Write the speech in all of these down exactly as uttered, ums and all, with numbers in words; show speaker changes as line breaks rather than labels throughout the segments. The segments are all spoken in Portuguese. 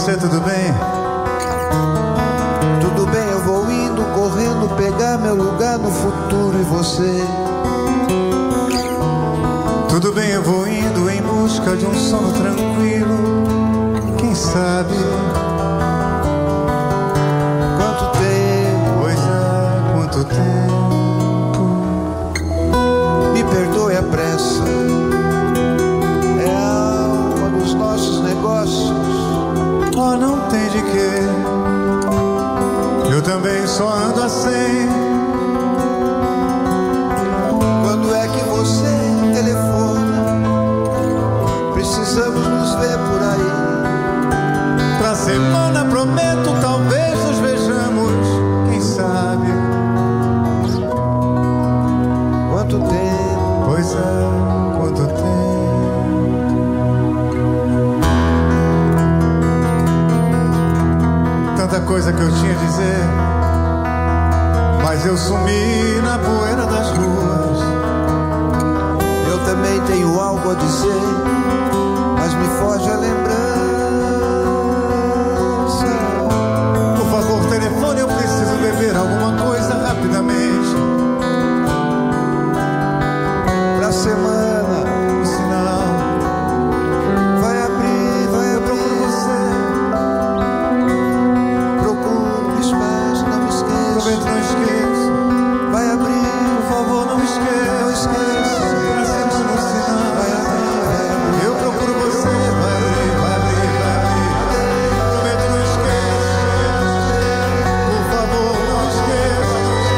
você, tudo bem?
Tudo bem, eu vou indo, correndo, pegar meu lugar no futuro e você.
Tudo bem, eu vou indo em busca de um sono tranquilo. Quem sabe?
Quanto tempo?
Pois é, quanto tempo?
Me perdoe a pressa, é a alma dos nossos negócios.
Oh, não tem de quê. Eu também só ando assim.
Quando é que você telefona? Precisamos nos ver por aí.
Pra semana prometo, talvez nos vejamos. Quem sabe?
Quanto tempo?
Pois é, quanto tempo? Tanta coisa que eu tinha a dizer, mas eu sumi na poeira das ruas.
Eu também tenho algo a dizer, mas me foge a lembrança.
Por favor, telefone, eu preciso beber alguma coisa rapidamente.
Pra semana,
O sinal,
vai abrir, vai
eu procuro
abrir.
você.
Procure, mas não me esqueça.
Prometo, não esqueço.
Vai abrir,
Por favor, não esqueça.
não esqueça.
Pra semana, o sinal.
Vai abrir, vai abrir.
Eu procuro você. Vai abrir, vai abrir, vai abrir. Prometo, não esqueça. Por favor, não esqueça.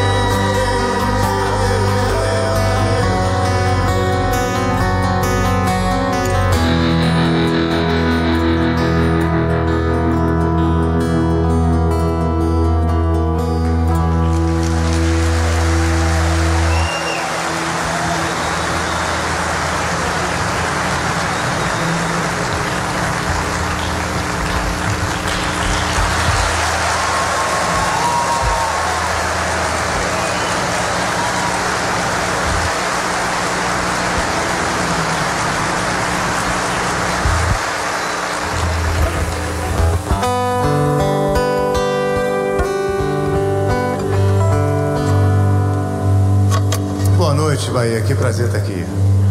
Boa noite, Bahia. Que prazer estar aqui.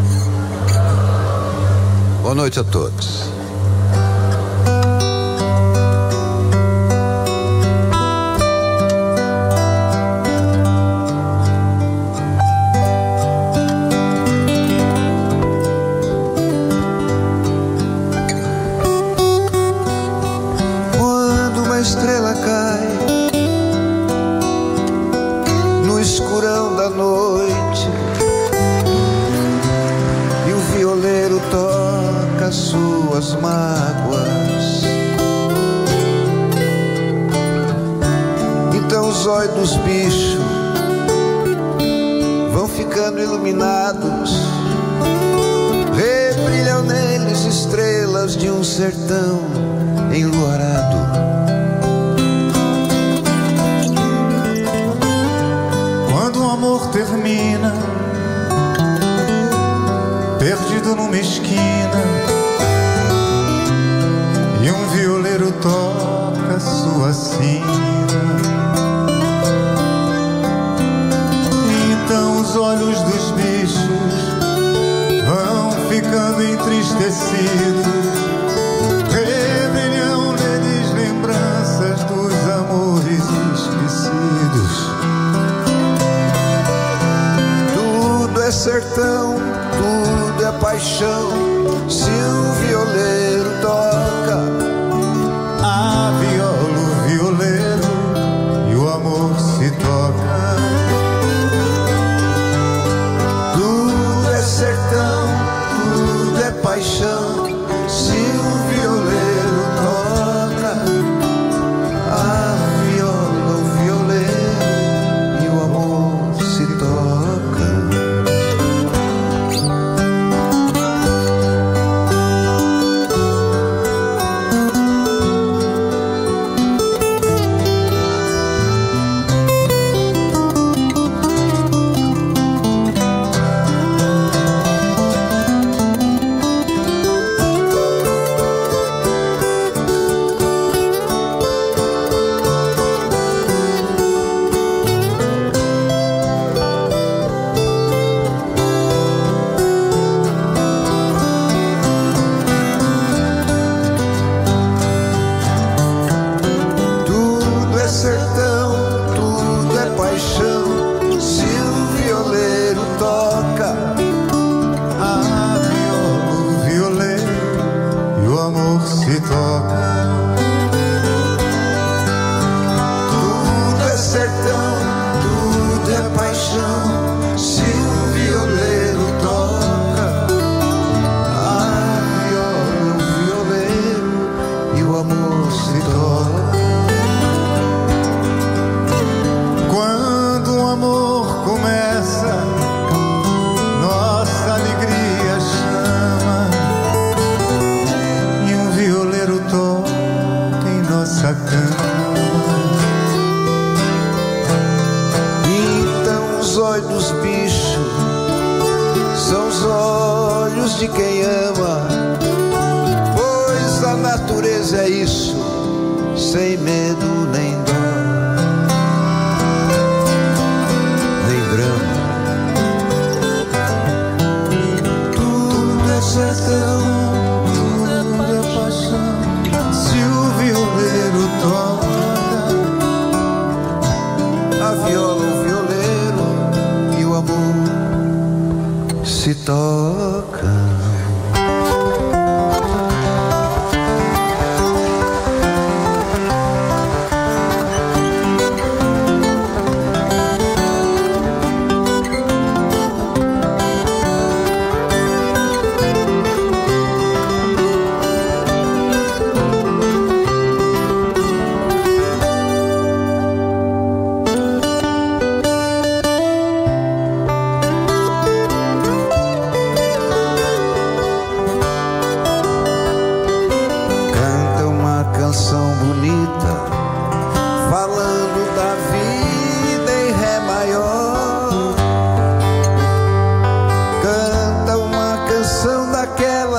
Boa noite a todos. Quando uma estrela cai no escurão da noite e o violeiro toca suas mágoas, então os olhos dos bichos vão ficando iluminados, rebrilham neles estrelas de um sertão enluarado.
Quando o amor termina, perdido numa esquina, e um violeiro toca sua sina, então os olhos dos bichos vão ficando entristecidos, rebrilham neles lembranças dos amores esquecidos.
Tudo é sertão, tudo é paixão, se o violeiro toca.
A viola, o violeiro e o amor se tocam.
Tudo é sertão, tudo é paixão, se o violeiro toca. A viola, o violeiro e o amor se toca.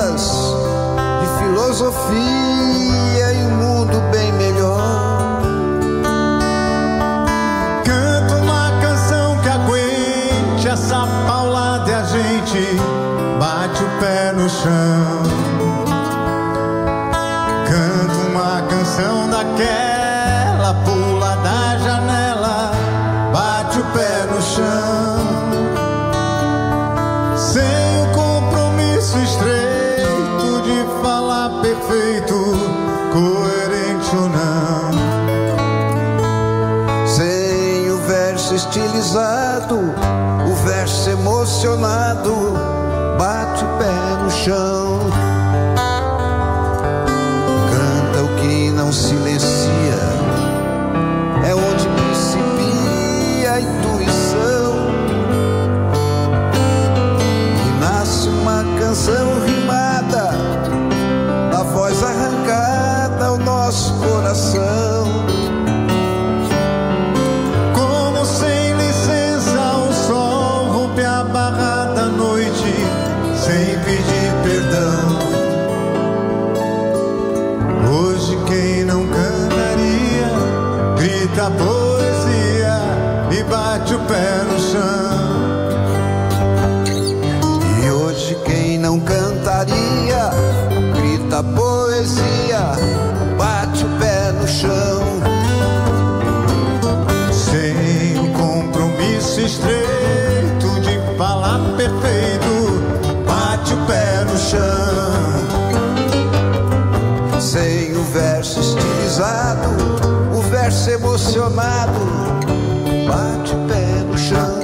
aulas de filosofia e um mundo bem melhor.
Canta uma canção que aguente essa paulada e a gente bate o pé no chão. Canta uma canção daquela, pula da janela, bate o pé no chão. Sem o compromisso estreito de falar perfeito, coerente ou não.
Sem o verso estilizado, o verso emocionado, bate o pé no chão. Canta o que não silencia, é onde principia a intuição. E nasce uma canção rimada, da voz arrancada ao nosso coração.
Como sem licença o sol rompe a barra da noite sem pedir perdão. Hoje quem não cantaria grita a poesia e bate o pé no chão.
E hoje quem não cantaria grita a poesia, bate o pé no chão.
Sem o compromisso estreito de falar perfeito, bate o pé no chão.
Sem o verso estilizado, o verso emocionado, bate o pé no chão.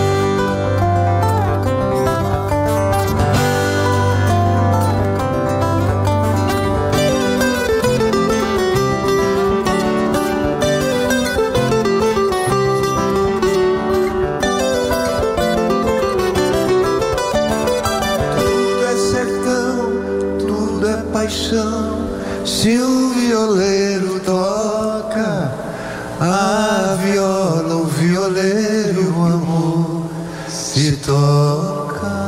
Tudo é sertão, tudo é paixão. Se o violeiro toca a viola, o violeiro, o amor se toca.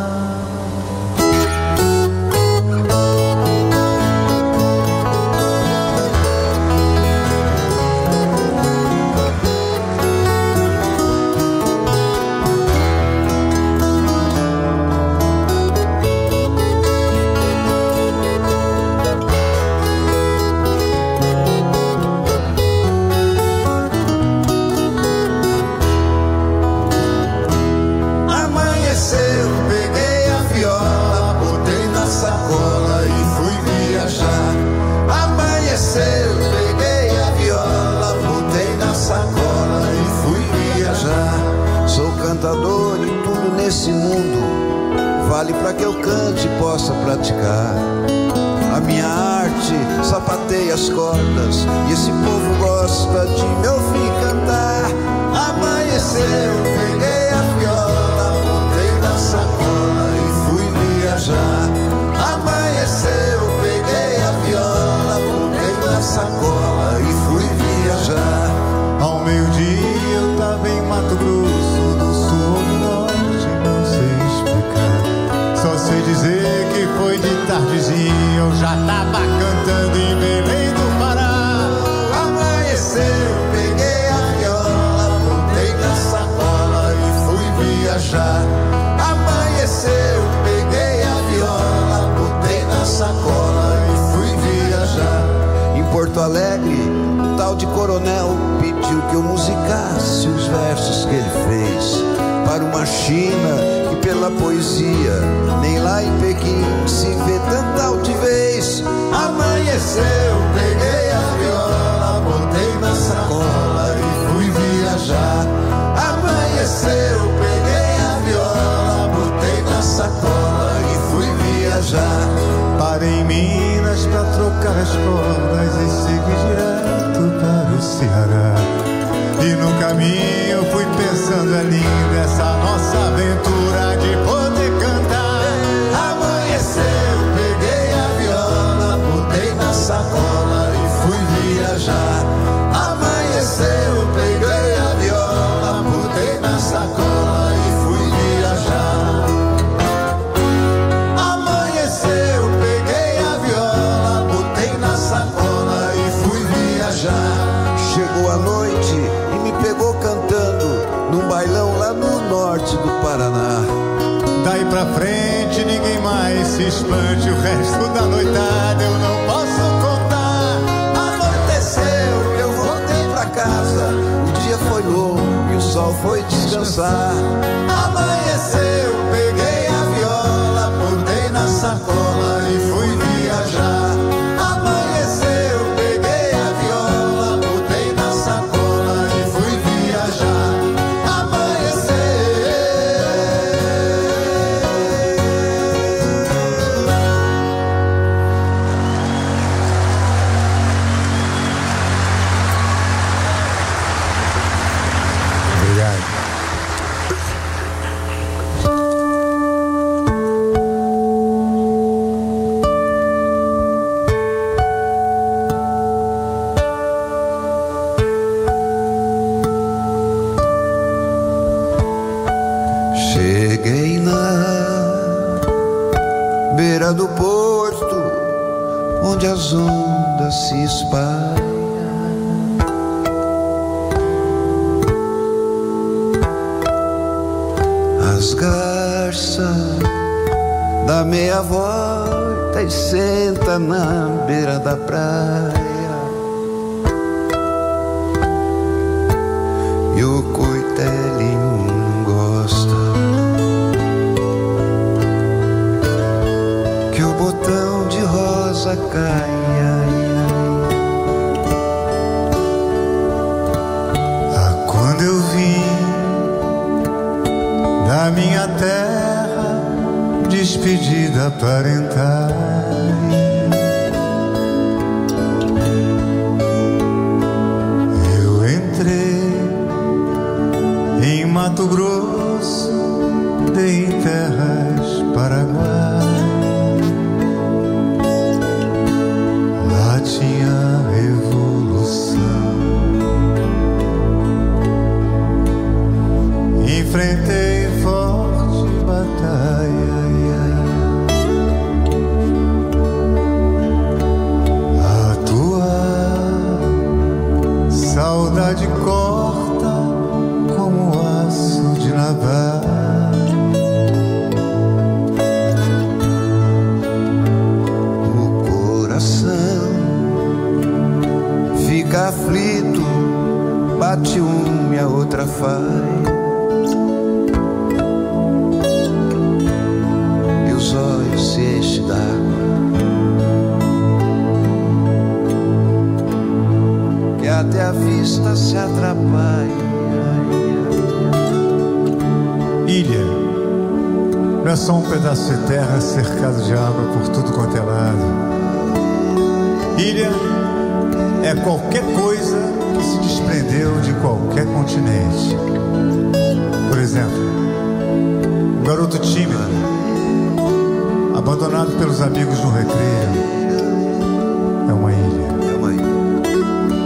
Cantador e tudo nesse mundo vale para que eu cante e possa praticar. A minha arte sapateia as cordas e esse povo gosta de me ouvir cantar. Amanheceu, peguei a viola, botei na sacola e fui viajar. Amanheceu, peguei a viola, botei na sacola e fui viajar.
Ao meio-dia eu tava em Mato Grosso do Sul ou Norte, não sei explicar. Só sei dizer que foi de tardezinha, eu já tava cantando em Belém do Pará.
Amanheceu, peguei a viola, botei na sacola e fui viajar. Amanheceu, peguei a viola, botei na sacola e fui viajar. Em Porto Alegre, um tal de coronel pediu que eu musicasse os versos que ele fez para uma China que pela poesia nem lá em Pequim se vê tanta altivez. Amanheceu, peguei a viola, botei na sacola e fui viajar. Amanheceu, peguei a viola, botei na sacola e fui viajar.
Parei em Minas pra trocar as cordas e segui direto para o Ceará. E no caminho fui pensando, é linda essa nossa aventura de poder cantar.
Amanheceu, peguei a viola, botei na sacola e fui viajar. Amanheceu, peguei a viola, botei na sacola e fui viajar. Amanheceu,
pra frente, ninguém mais se espante. O resto da noitada eu não posso contar.
Anoiteceu, eu voltei pra casa. O dia foi longo e o sol foi descansar. Amanheceu, peguei a viola, botei na sacola e fui viajar. Amanheceu, peguei a viola, botei na sacola e fui viajar. Amanheceu.
Obrigado.
Cheguei na beira do porto, onde as ondas se espalham. As garças dá meia volta e senta na beira da praia. E o coitelinho não gosta que o botão de rosa caia.
Ah, quando eu vim da minha terra, despedida parental, eu entrei em Mato Grosso, dei em terras Paraguai. Lá tinha revolução, enfrentei forte batalha. Atuar, saudade corta como aço de navalha.
O coração fica aflito, bate uma e a outra faz. E os olhos se enchem d'água, que até a vista se atrapalha.
Ilha não é só um pedaço de terra cercado de água por tudo quanto é lado. Ilha é qualquer coisa que se desprendeu de qualquer continente. Por exemplo, um garoto tímido, abandonado pelos amigos no recreio, é uma ilha.
É uma ilha.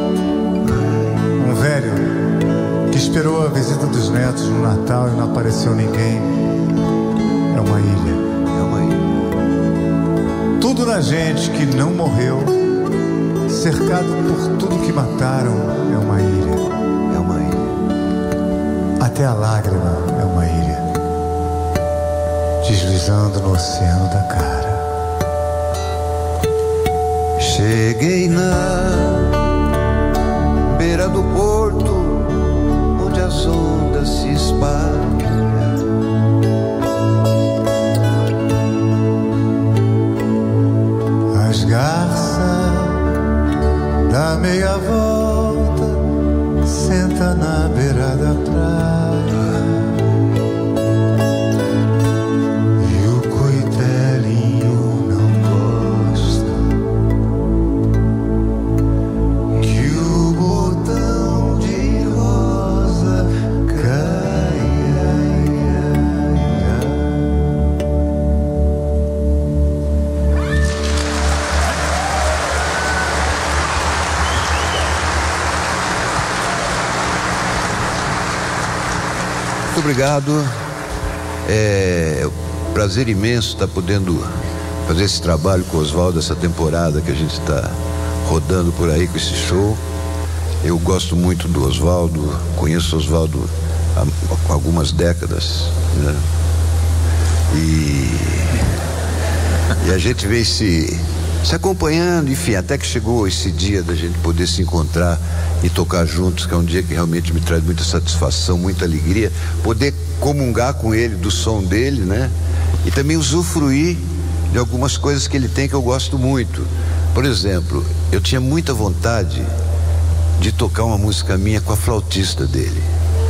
Um velho que esperou a visita dos netos no Natal e não apareceu ninguém, é uma ilha.
É uma ilha.
Tudo na gente que não morreu, cercado por tudo que mataram, é uma ilha.
É uma ilha.
Até a lágrima é uma ilha, deslizando no oceano da cara.
Cheguei na beira do porto, onde as ondas se espalham.
As garças dá meia volta, senta na beira da praia. E o coitelinho não gosta que o botão de rosa caia.
Muito obrigado. É um prazer imenso estar podendo fazer esse trabalho com o Oswaldo, essa temporada que a gente está rodando por aí com esse show. Eu gosto muito do Oswaldo, conheço o Oswaldo há algumas décadas, né?
E, e a gente veio se, se acompanhando, enfim, até que chegou esse dia da gente poder se encontrar e tocar juntos, que é um dia que realmente me traz muita satisfação, muita alegria, poder comungar com ele do som dele, né? E também usufruir de algumas coisas que ele tem que eu gosto muito. Por exemplo, eu tinha muita vontade de tocar uma música minha com a flautista dele.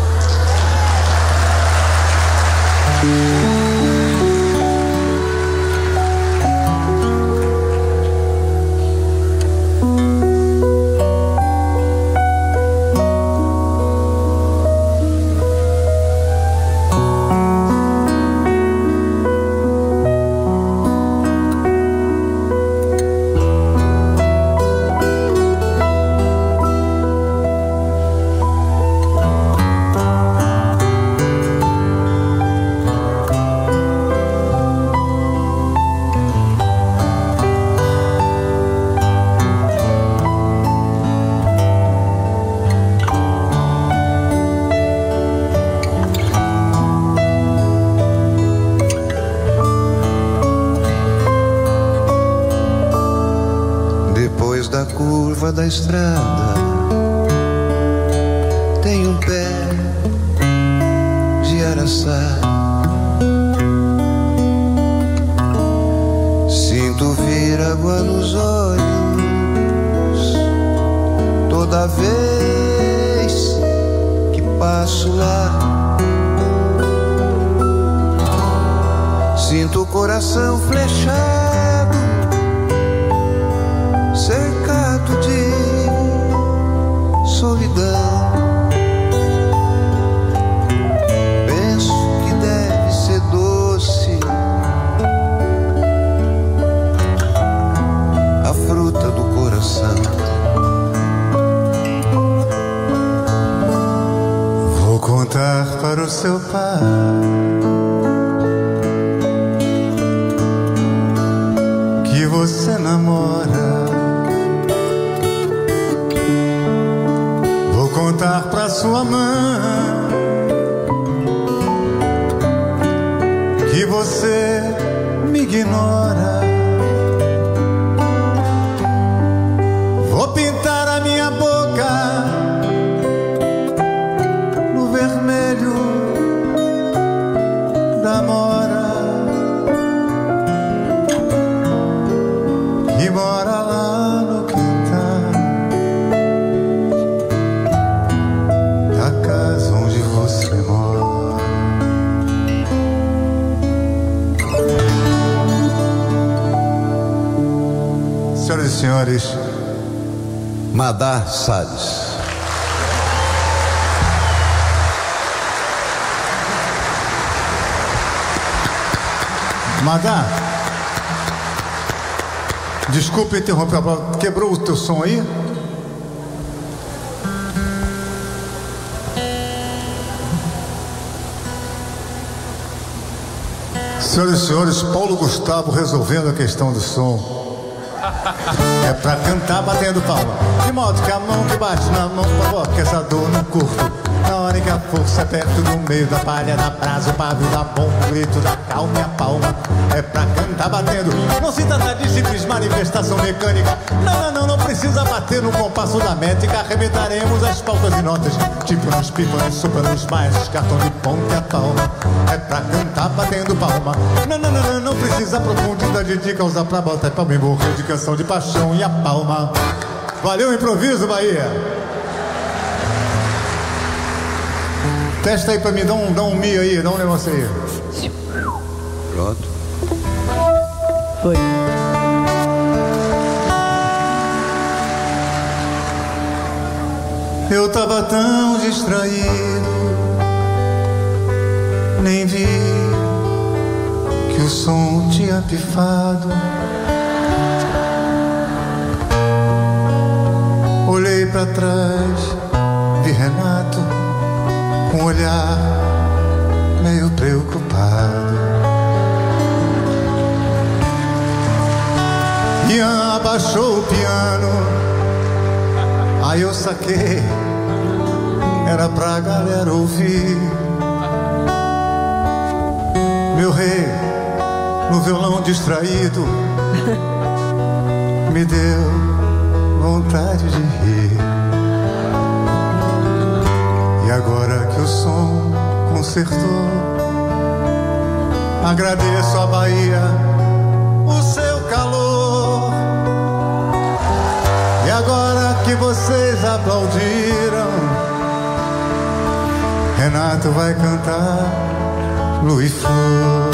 Da estrada tem um pé de araçá. Sinto vir água nos olhos toda vez que passo lá. Sinto o coração flechado, cercado de solidão. Penso que deve ser doce a fruta do coração.
Vou contar para o seu pai que você namora. Contar pra sua mãe que você me ignora. Vou pintar a minha boca no vermelho da mora que mora lá no quintal da casa onde você mora. Senhoras e senhores,
Madá Salles.
Madá, desculpe interromper a prova. Quebrou o teu som aí? Senhoras e senhores, Paulo Gustavo resolvendo a questão do som. É pra cantar batendo palma, de modo que a mão que bate na mão provoca essa dor no corpo. Na hora em que a força é perto do meio da palha, da brasa, o pavio da bomba, o grito da calma e a palma. É pra cantar batendo, não se trata de simples manifestação mecânica. Não, não, não, não precisa bater no compasso da métrica. Arrebentaremos as pautas e notas, tipo nos pífanos, sopranos, mais cartão de ponta e a palma. É pra cantar batendo palma. Não, não, não, não, não precisa profundidade de causar pra botar palma em boca de canção de paixão e a palma. Valeu o improviso, Bahia. Testa aí pra mim, dá um, dá um mi aí, dá um negócio aí.
Pronto.
Foi.
Eu tava tão distraído, nem vi que o som tinha pifado. Olhei pra trás, vi Renato com um olhar meio preocupado. Ian abaixou o piano, aí eu saquei, era pra galera ouvir. Meu rei, no violão distraído, me deu vontade de rir. E agora que o som consertou, agradeço a Bahia, o seu calor. E agora que vocês aplaudiram, Renato vai cantar Lu e Flor.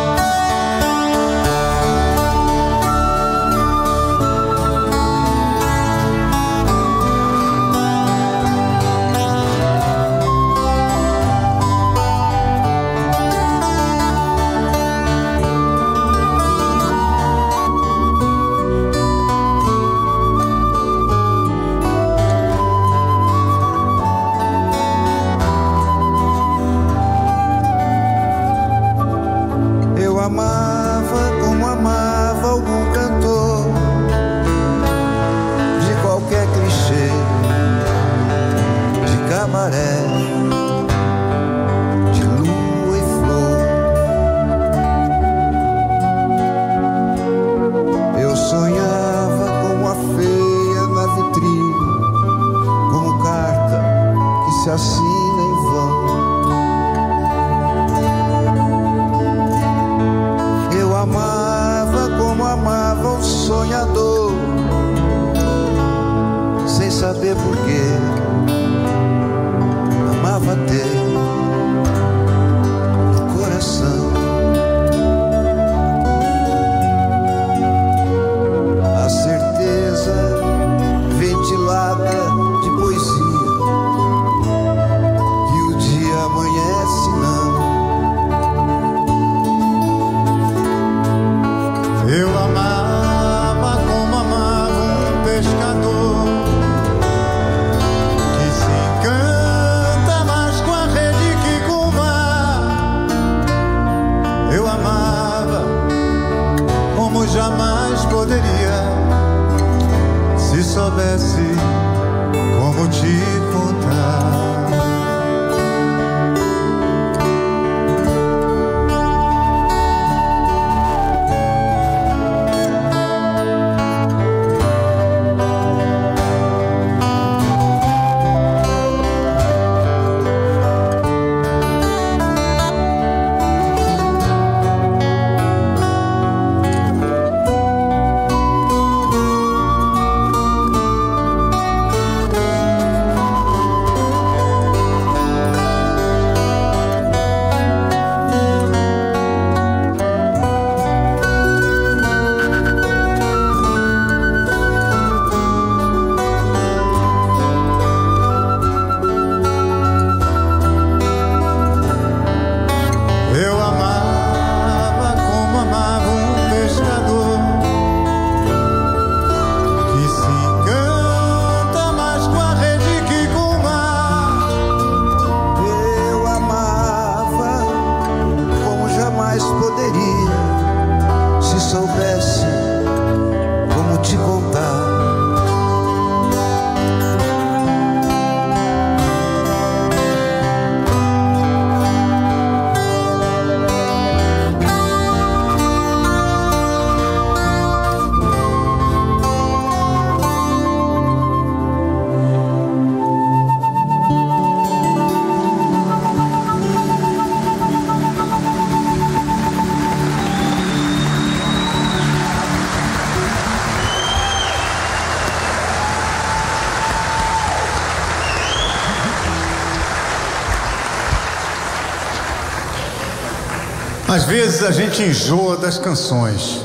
Às vezes a gente enjoa das canções.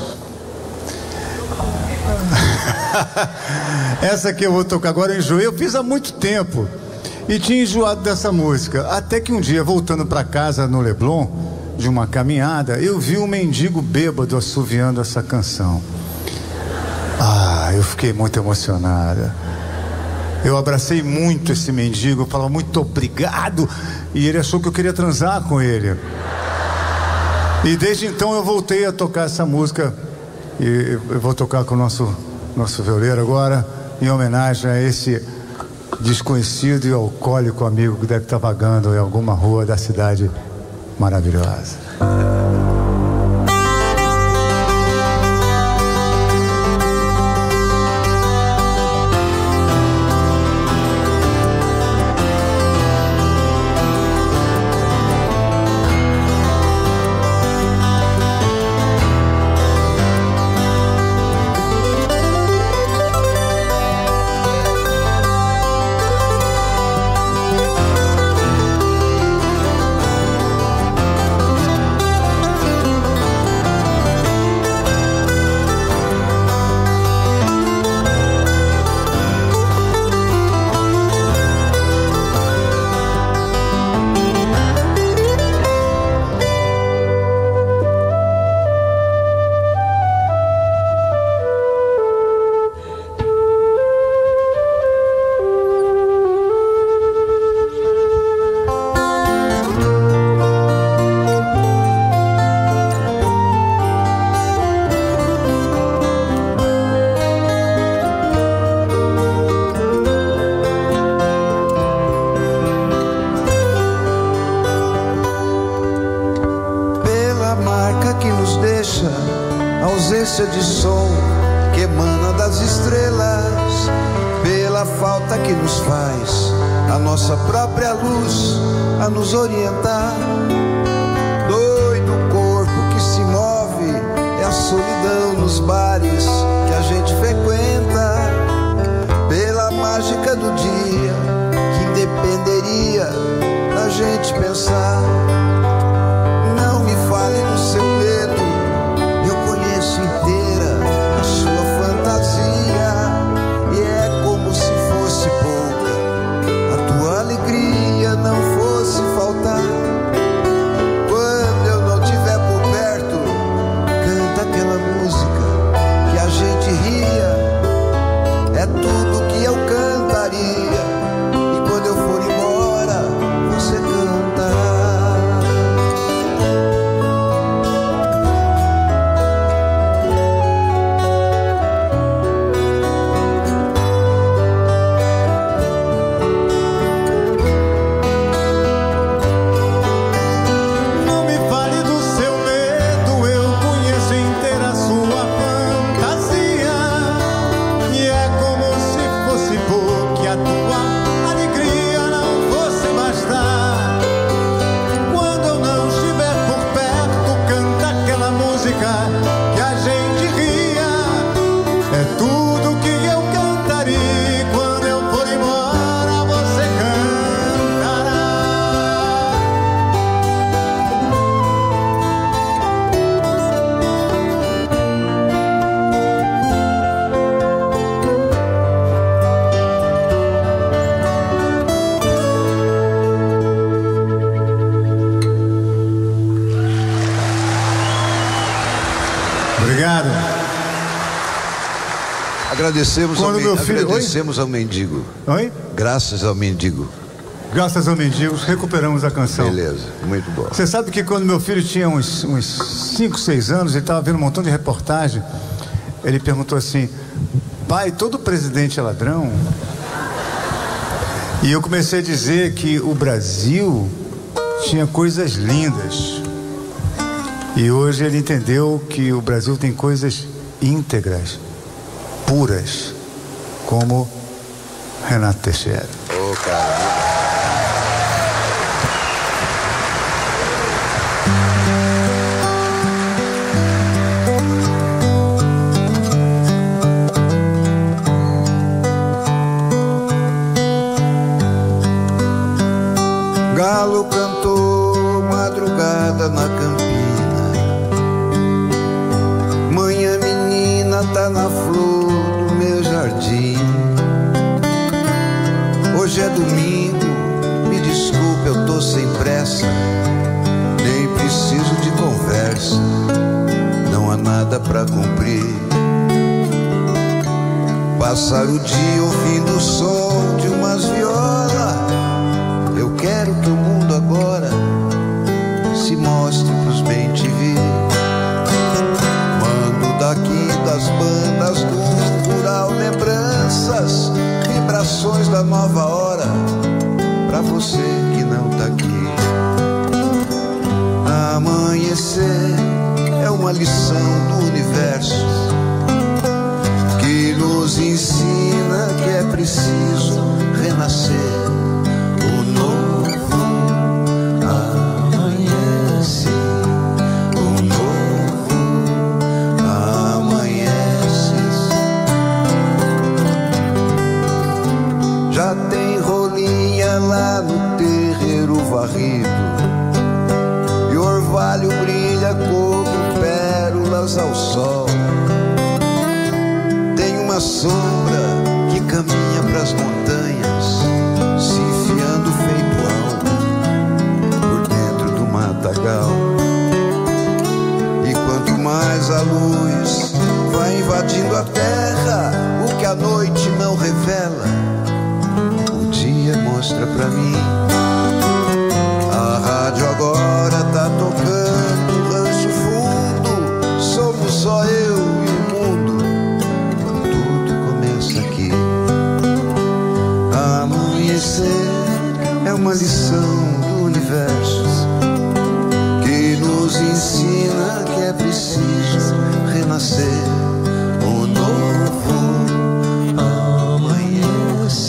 Essa que eu vou tocar agora eu enjoei, eu fiz há muito tempo e tinha enjoado dessa música. Até que um dia, voltando para casa no Leblon, de uma caminhada, eu vi um mendigo bêbado assoviando essa canção. Ah, eu fiquei muito emocionada. Eu abracei muito esse mendigo, eu falava muito obrigado, e ele achou que eu queria transar com ele. E desde então eu voltei a tocar essa música, e eu vou tocar com o nosso, nosso violeiro agora, em homenagem a esse desconhecido e alcoólico amigo que deve estar vagando em alguma rua da cidade maravilhosa.
falta que nos faz a nossa própria luz a nos orientar. Doido corpo que se move, é a solidão nos bares que a gente frequenta. Pela mágica do dia que independeria da gente pensar. Não me fale no seu medo, eu conheço inteira a sua fantasia. E é como se fosse pouca, a tua alegria não fosse faltar. Quando eu não estiver por perto, canta aquela música que a gente ria. É tudo que eu cantaria. E quando eu for embora, você canta.
Não me fale do seu medo, eu conheço inteira a sua fantasia. E é como se fosse pouco que a tua alegria não fosse bastar. Quando eu não estiver por perto, canta aquela música que a gente ria. É tudo que eu cantaria. E quando eu for embora, você cantará. Obrigado.
Agradecemos, ao,
Quando
men-
meu filho-
agradecemos ao mendigo.
Oi?
Graças ao mendigo.
Graças ao mendigos, recuperamos a canção.
Beleza, muito bom.
Você sabe que quando meu filho tinha uns cinco, seis anos, ele estava vendo um montão de reportagem. Ele perguntou assim: pai, todo presidente é ladrão? E eu comecei a dizer que o Brasil tinha coisas lindas. E hoje ele entendeu que o Brasil tem coisas íntegras, puras, como Renato Teixeira.
Ô, cara.
Galo cantou madrugada na campina. Manhã menina tá na flor do meu jardim. Hoje é domingo, me desculpe, eu tô sem pressa. Nem preciso de conversa, não há nada pra cumprir. Passar o dia ouvindo o som de umas violas. Eu quero que o mundo agora se mostre pros bem-te-vi. Mando daqui das bandas do rural lembranças, vibrações da nova hora, pra você que não tá aqui. Amanhecer é uma lição do universo que nos ensina que é preciso renascer. O novo amanhece, o novo amanhece. Já tem rolinha lá no terreiro varrido, e o orvalho brilha como pérolas ao sol. Tem uma sombra que caminha pras montanhas, se enfiando feito alma por dentro do matagal. E quanto mais a luz vai invadindo a terra, o que a noite não revela, o dia mostra pra mim. A rádio agora tá tocando Rancho Fundo, somos só eu e o mundo, tudo começa aqui. Amanhecer é uma lição do universo que nos ensina que é preciso renascer. O novo amanhece.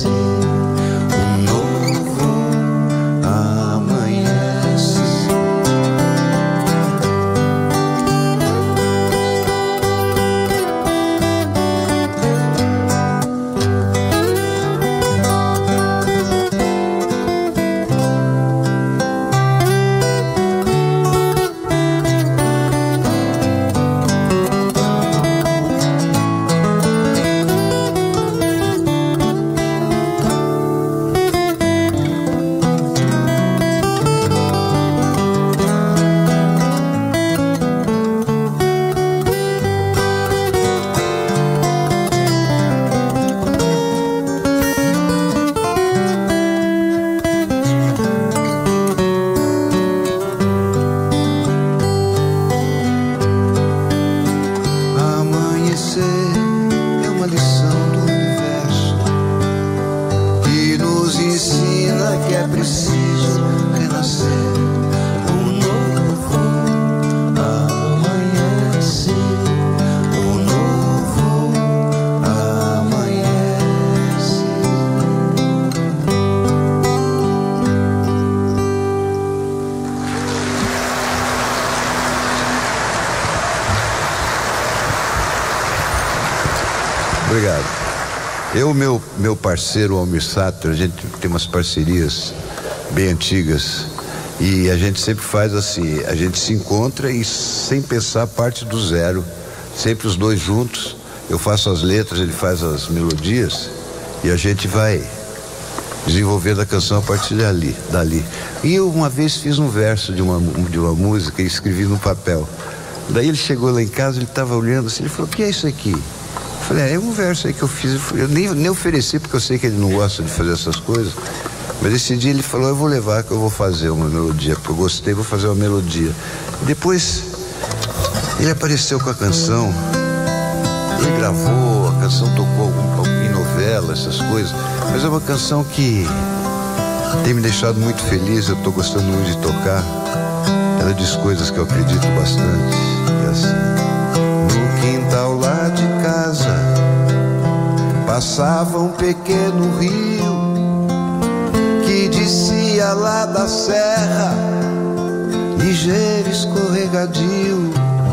Obrigado. Eu, meu, meu parceiro Almir Sater, a gente tem umas parcerias bem antigas e a gente sempre faz assim, a gente se encontra e sem pensar parte do zero, sempre os dois juntos, eu faço as letras, ele faz as melodias e a gente vai desenvolvendo a canção a partir dali, dali. E eu uma vez fiz um verso de uma, de uma música e escrevi no papel. Daí ele chegou lá em casa, ele estava olhando assim, ele falou, o que é isso aqui? Eu falei, é, é um verso aí que eu fiz, eu nem, nem ofereci porque eu sei que ele não gosta de fazer essas coisas, mas esse dia ele falou, eu vou levar que eu vou fazer uma melodia, porque eu gostei, vou fazer uma melodia. Depois ele apareceu com a canção, ele gravou, a canção tocou em novela, essas coisas, mas é uma canção que tem me deixado muito feliz, eu estou gostando muito de tocar. Ela diz coisas que eu acredito bastante. É assim. No quintal lá de casa passava um pequeno rio que descia lá da serra, ligeiro, escorregadio.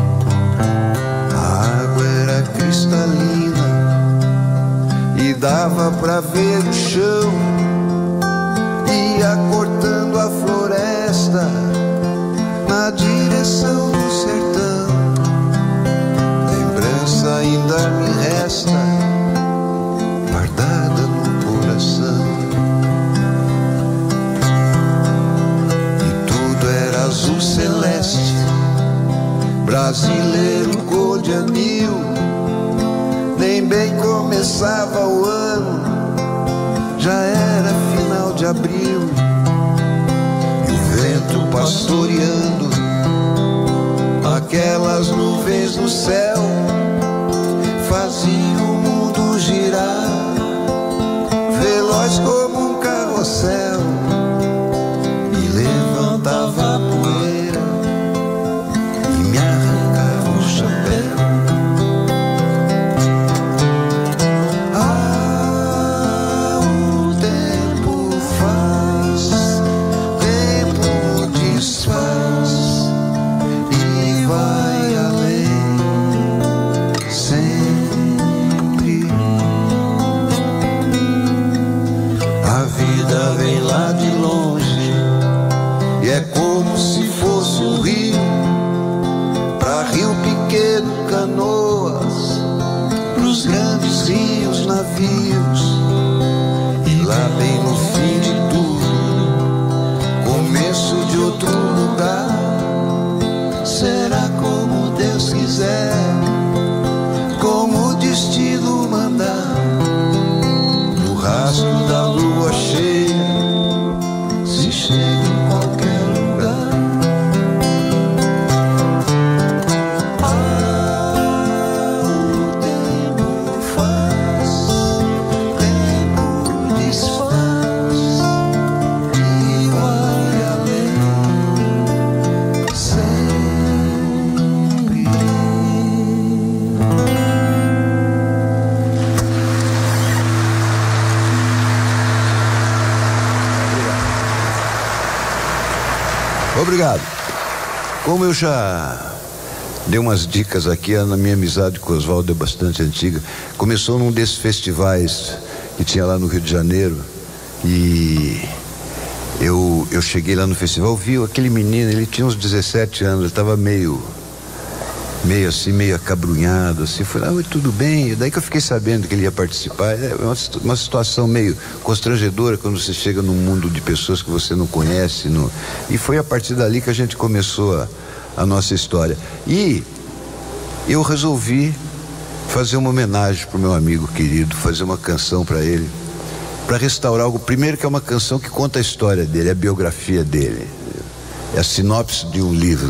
A água era cristalina e dava pra ver o chão, ia cortando a floresta na direção do sertão. Lembrança ainda me resta, guardada no coração. E tudo era azul celeste, brasileiro cor de anil. Nem bem começava o ano, já era final de abril. E o vento pastoreando aquelas nuvens no céu fazia o mundo girar, veloz como um carrossel, e levantava a poeira e me arrancava o chapéu. Ah, o tempo faz, tempo desfaz e vai além sempre. A vida vem lá de longe e é como se fosse um rio, pra rio pequeno canoas, pros grandes rios navios. E lá bem no fim de tudo, começo de outro lugar, será como Deus quiser, como o destino mandar. No rastro da lua cheia se chega em qualquer lugar. Ah, o tempo faz, tempo desfaz e vai além sempre. Obrigado. Como eu já dei umas dicas aqui, a minha amizade com o Oswaldo é bastante antiga. Começou num desses festivais que tinha lá no Rio de Janeiro. E eu, eu cheguei lá no festival, vi aquele menino, ele tinha uns dezessete anos, ele estava meio, meio assim, meio acabrunhado, assim. Falei, ah, oi, tudo bem? E daí que eu fiquei sabendo que ele ia participar. É uma, uma situação meio constrangedora quando você chega num mundo de pessoas que você não conhece. No... E foi a partir dali que a gente começou a, a nossa história. E eu resolvi fazer uma homenagem pro meu amigo querido, fazer uma canção para ele, para restaurar algo. Primeiro, que é uma canção que conta a história dele, a biografia dele, é a sinopse de um livro.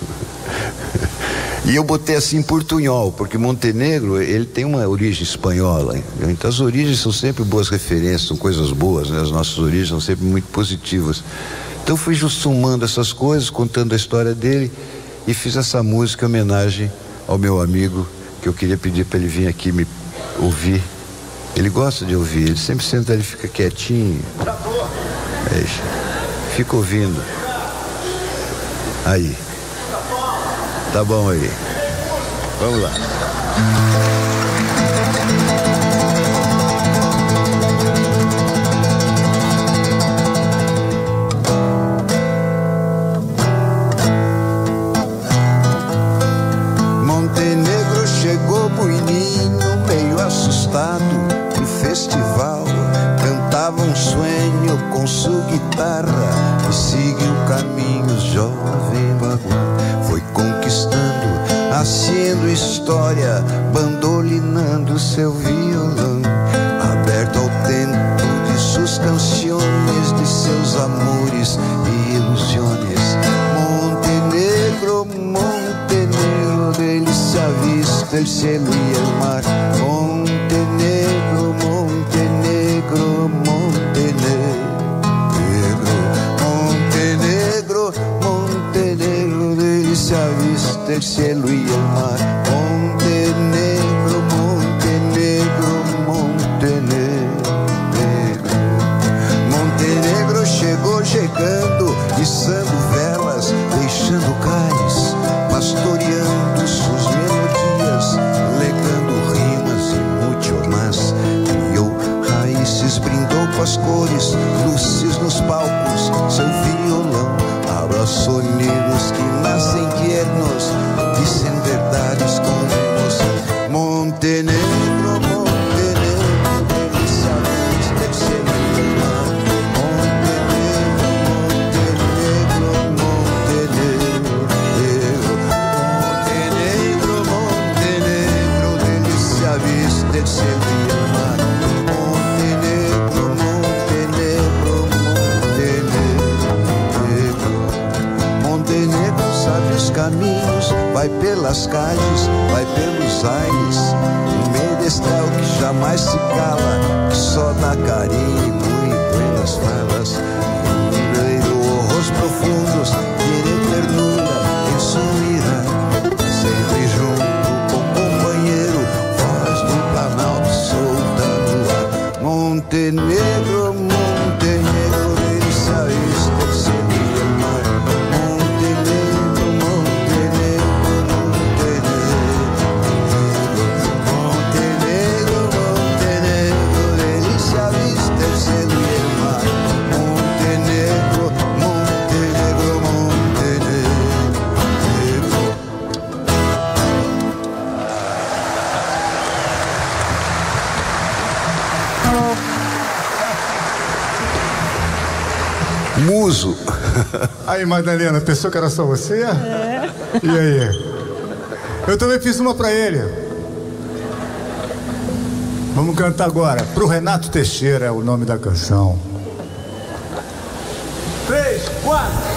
E eu botei assim portunhol, porque Montenegro, ele tem uma origem espanhola, então as origens são sempre boas referências, são coisas boas, né? As nossas origens são sempre muito positivas. Então fui somando essas coisas, contando a história dele, e fiz essa música em homenagem ao meu amigo, que eu queria pedir para ele vir aqui me ouvir. Ele gosta de ouvir, ele sempre senta, ele fica quietinho, é, fica ouvindo. Aí, tá bom aí, vamos lá. estado no festival, cantava um sonho com sua guitarra e seguiu caminhos, jovem bagual. Foi conquistando, haciendo história, bandolinando seu violão, aberto ao tempo de suas canções, de seus amores e ilusiones. Montenegro, Montenegro, dele se avista el cielo y el mar. Montenegro, Montenegro, Montenegro, Montenegro, Montenegro, dele se avista el cielo y el mar. Montenegro, Montenegro, Montenegro. Montenegro chegou chegando, içando velas, deixando cais, pastoreando suas melodias, legando rimas e muito mais. Criou raízes, brindou com as cores, luzes nos palcos, seu violão abraçou nidos que nascem tiernos, dizem verdades com emoção. Montenegro, Montenegro, delícia vista del cielo y el mar. Del cielo y el mar. Montenegro, Montenegro, Montenegro. Montenegro sabe os caminhos, vai pelas calles, vai pelos aires, um medestral que jamais se cala, que só dá carinho e buenas falas. Um ojos profundos, tiene ternura em sua mirada, sempre junto com companheiro, Planalto soltando ar. Montenegro, Montenegro, delícia vista del cielo y el mar. Montenegro, Montenegro, Montenegro, Montenegro, delícia vista del cielo y el mar. Montenegro, Montenegro, Montenegro. Muso.
Aí, Madalena, pensou que era só você?
É.
E aí? Eu também fiz uma pra ele. Vamos cantar agora. Pro Renato Teixeira é o nome da canção. Três, quatro.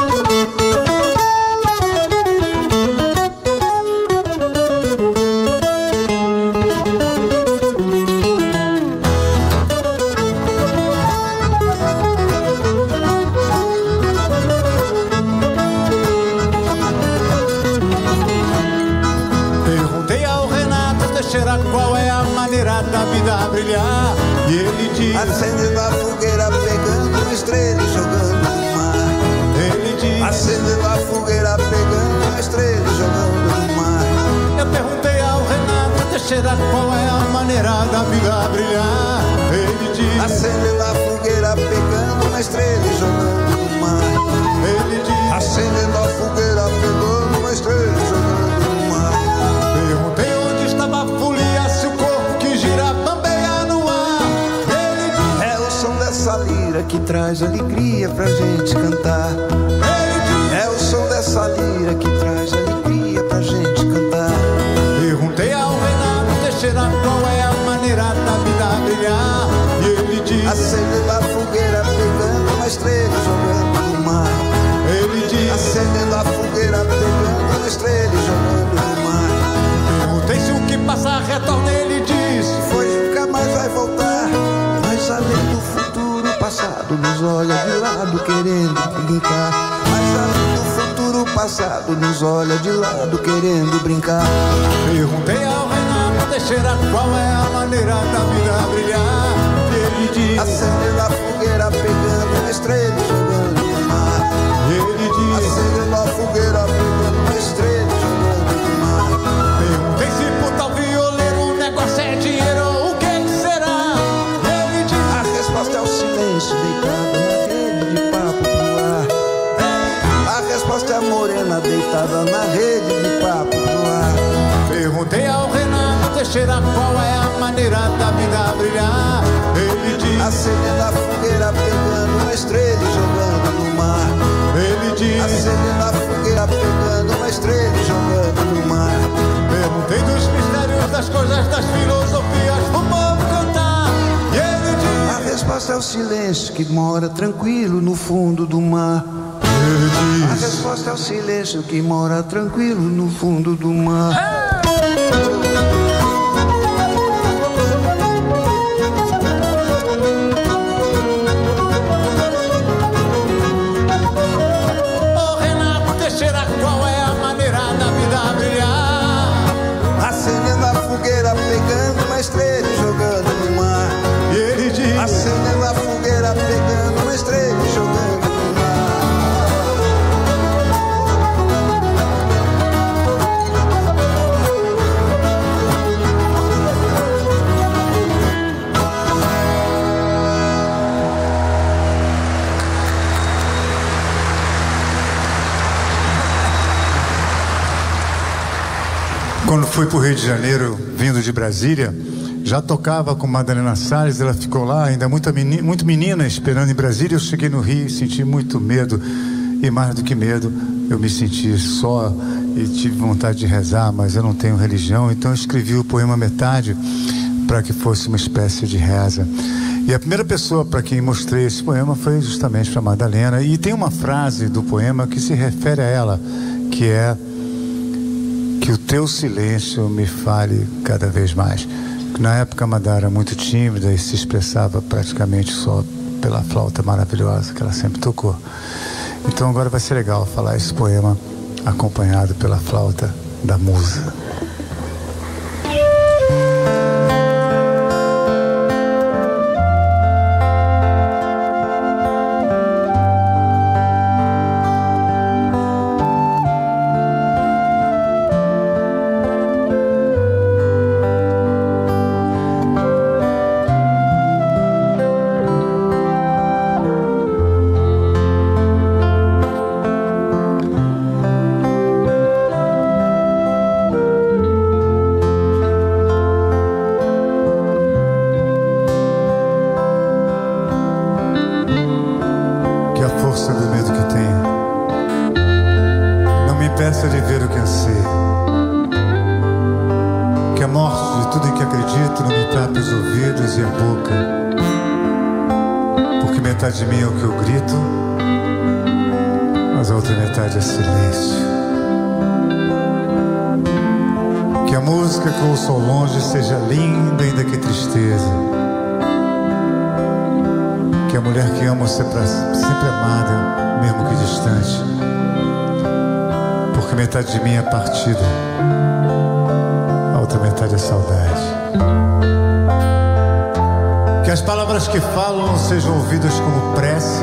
Qual é a maneira da vida brilhar? E ele diz:
acendendo a fogueira, pegando uma estrela e jogando no mar.
Ele diz:
acendendo a fogueira, pegando uma estrela e jogando no mar.
Eu perguntei ao Renato Teixeira qual é a maneira da vida brilhar. Ele diz:
acendendo a fogueira, pegando uma estrela e jogando no mar.
Ele diz:
acendendo a fogueira, pegando uma estrela e jogando no mar.
Perguntei onde estava a folia, se o corpo que gira bambeia no ar. Ele diz:
é o som dessa lira que traz alegria pra gente cantar.
Ele diz:
é o som dessa lira que traz alegria pra gente cantar.
Perguntei ao Renato Teixeira qual é a maneira da vida brilhar. E ele diz:
acendendo a fogueira, pegando uma estrela e jogando no mar.
Ele diz:
acendendo a fogueira, pegando uma estrela e jogando no mar.
Perguntei se o que passa retorna, ele disse:
foi, nunca mais vai voltar. Mas além do futuro, o passado nos olha de lado querendo brincar. Mas além do futuro, o passado nos olha de lado querendo brincar.
Perguntei ao Renato Teixeira qual é a maneira da vida brilhar. Ele diz:
acendendo a fogueira, pegando uma estrela e jogando no mar.
Ele diz:
acendendo a fogueira, pegando uma estrela e jogando no mar.
Perguntei se por tal violeiro o negócio é dinheiro, o que será? Ele diz:
a resposta é o silêncio deitado na rede de papo pro ar. A resposta é a morena deitada na rede de papo pro ar.
Perguntei ao Renato Teixeira qual é a
maneira da vida brilhar. Ele diz:
acendendo a fogueira, pegando uma estrela e jogando no mar.
Ele diz:
acendendo a fogueira, pegando uma estrela e jogando no mar.
Perguntei dos mistérios, das coisas, das filosofias pro povo cantar. E ele diz:
a resposta é o silêncio que mora tranquilo no fundo do mar.
Ele diz:
a resposta é o silêncio que mora tranquilo no fundo do mar.
Pegando uma estrela e jogando no mar.
E ele diz:
acendendo a fogueira, pegando uma estrela e jogando no
Quando fui para o Rio de Janeiro, vindo de Brasília, já tocava com Madalena Salles. Ela ficou lá, ainda muito menina, muito menina, esperando em Brasília. Eu cheguei no Rio e senti muito medo. E mais do que medo, eu me senti só e tive vontade de rezar, mas eu não tenho religião. Então eu escrevi o poema Metade para que fosse uma espécie de reza. E a primeira pessoa para quem mostrei esse poema foi justamente para Madalena. E tem uma frase do poema que se refere a ela, que é: que o teu silêncio me fale cada vez mais. Na época a Madá era muito tímida e se expressava praticamente só pela flauta maravilhosa que ela sempre tocou. Então agora vai ser legal falar esse poema acompanhado pela flauta da musa. Metade de mim é o que eu grito, mas a outra metade é silêncio. Que a música que ouço ao longe seja linda, ainda que tristeza. Que a mulher que amo seja sempre amada, mesmo que distante. Porque metade de mim é partida, a outra metade é saudade. Que as palavras que falo não sejam ouvidas como prece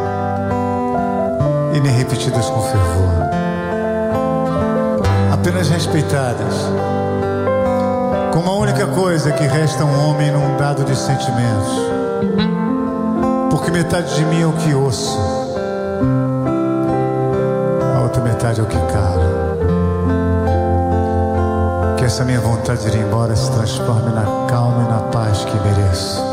e nem repetidas com fervor, apenas respeitadas como a única coisa que resta a um homem inundado de sentimentos. Porque metade de mim é o que ouço, a outra metade é o que calo. Que essa minha vontade de ir embora se transforme na calma e na paz que mereço.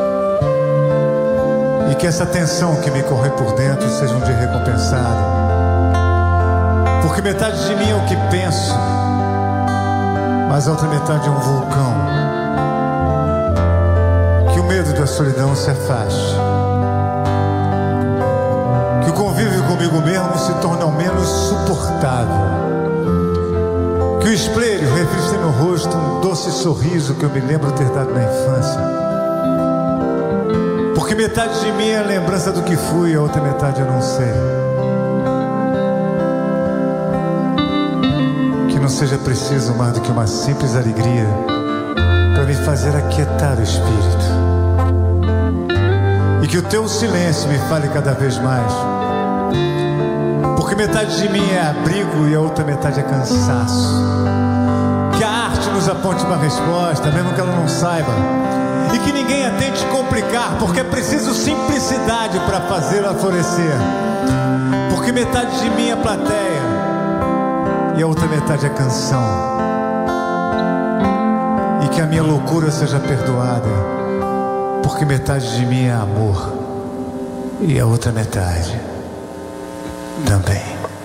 E que essa tensão que me corre por dentro seja um dia recompensada. Porque metade de mim é o que penso, mas a outra metade é um vulcão. Que o medo da solidão se afaste. Que o convívio comigo mesmo se torne ao menos suportável. Que o espelho reflita no rosto um doce sorriso que eu me lembro ter dado na infância. Porque metade de mim é a lembrança do que fui, a outra metade eu não sei. Que não seja preciso mais do que uma simples alegria para me fazer aquietar o espírito. E que o teu silêncio me fale cada vez mais. Porque metade de mim é abrigo e a outra metade é cansaço. Que a arte nos aponte uma resposta, mesmo que ela não saiba. E que ninguém a tente complicar, porque é preciso simplicidade para fazê-la florescer. Porque metade de mim é plateia e a outra metade é canção. E que a minha loucura seja perdoada, porque metade de mim é amor e a outra metade também.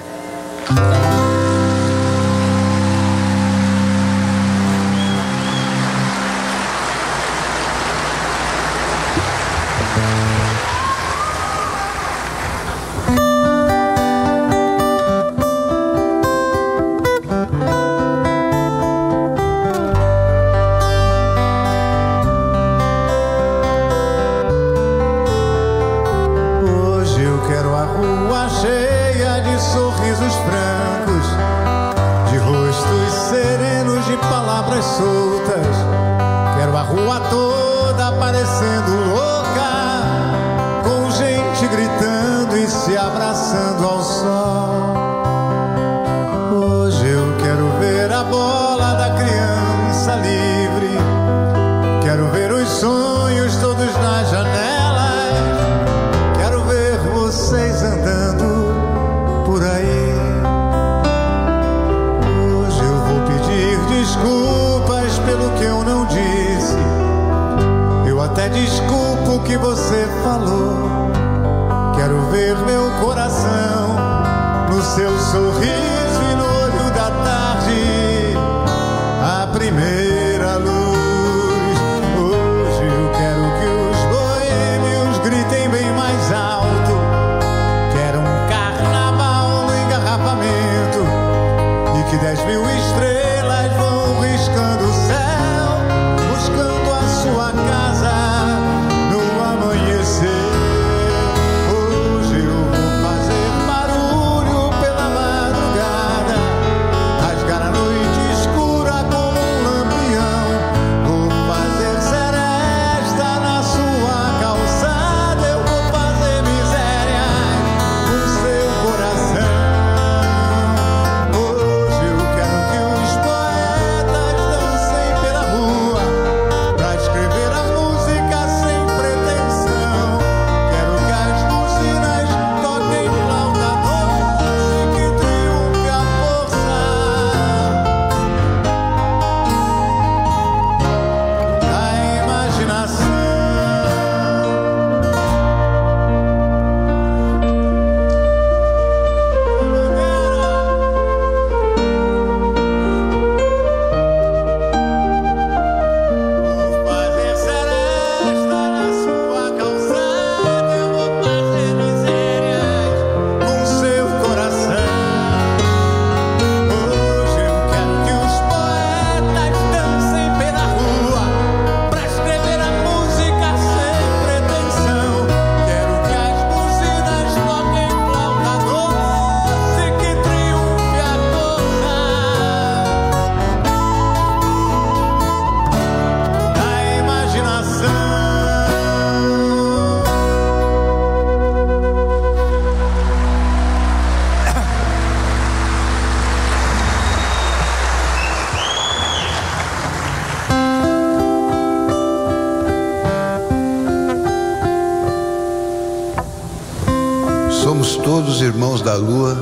Somos todos irmãos da lua,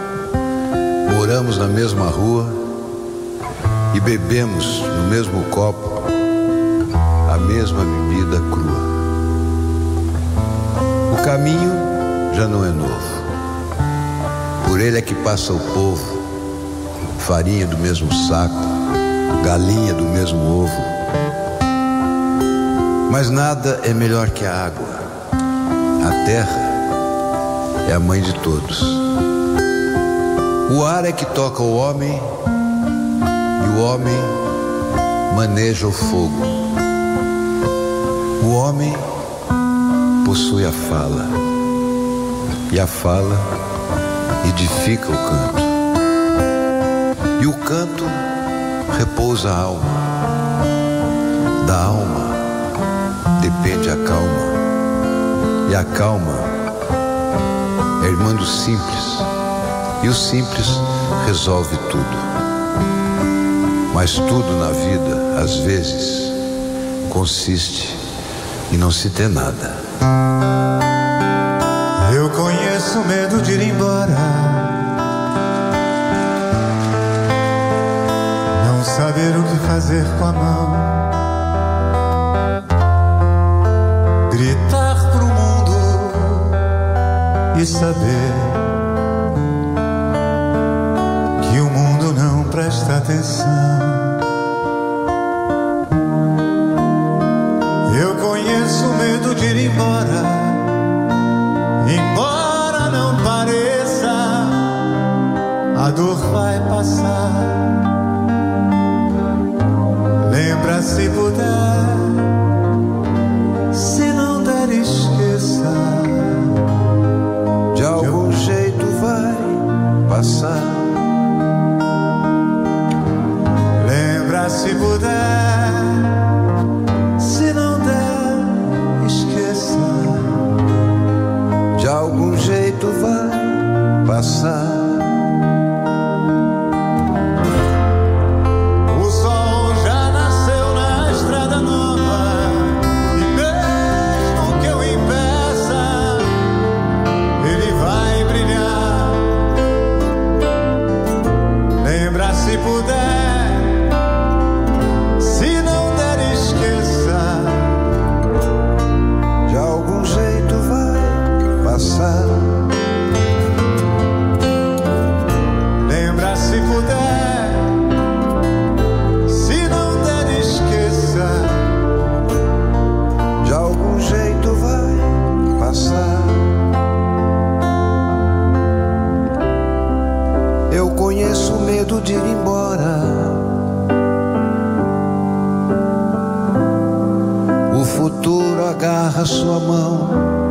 moramos na mesma rua e bebemos no mesmo copo a mesma bebida crua. O caminho já não é novo, por ele é que passa o povo, farinha do mesmo saco, galinha do mesmo ovo. Mas nada é melhor que a água, a terra é a mãe de todos. O ar é que toca o homem e o homem maneja o fogo. O homem possui a fala e a fala edifica o canto. E o canto repousa a alma. Da alma depende a calma e a calma é irmã do simples, e o simples resolve tudo. Mas tudo na vida, às vezes, consiste em não se ter nada.
Eu conheço o medo de ir embora, não saber o que fazer. fazer com a mão, gritar pro mundo e saber que o mundo não presta atenção. Eu conheço o medo de ir embora, embora não pareça, a dor vai passar. Lembra se puder, se não der esqueça,
de algum jeito vai passar.
Lembra se puder, se não der esqueça,
de algum jeito vai passar.
Se puder, se não der esqueça,
de algum jeito vai passar.
Lembra se puder, se não der esqueça,
de algum jeito vai passar. Eu conheço o medo de ir embora, o futuro agarra sua mão.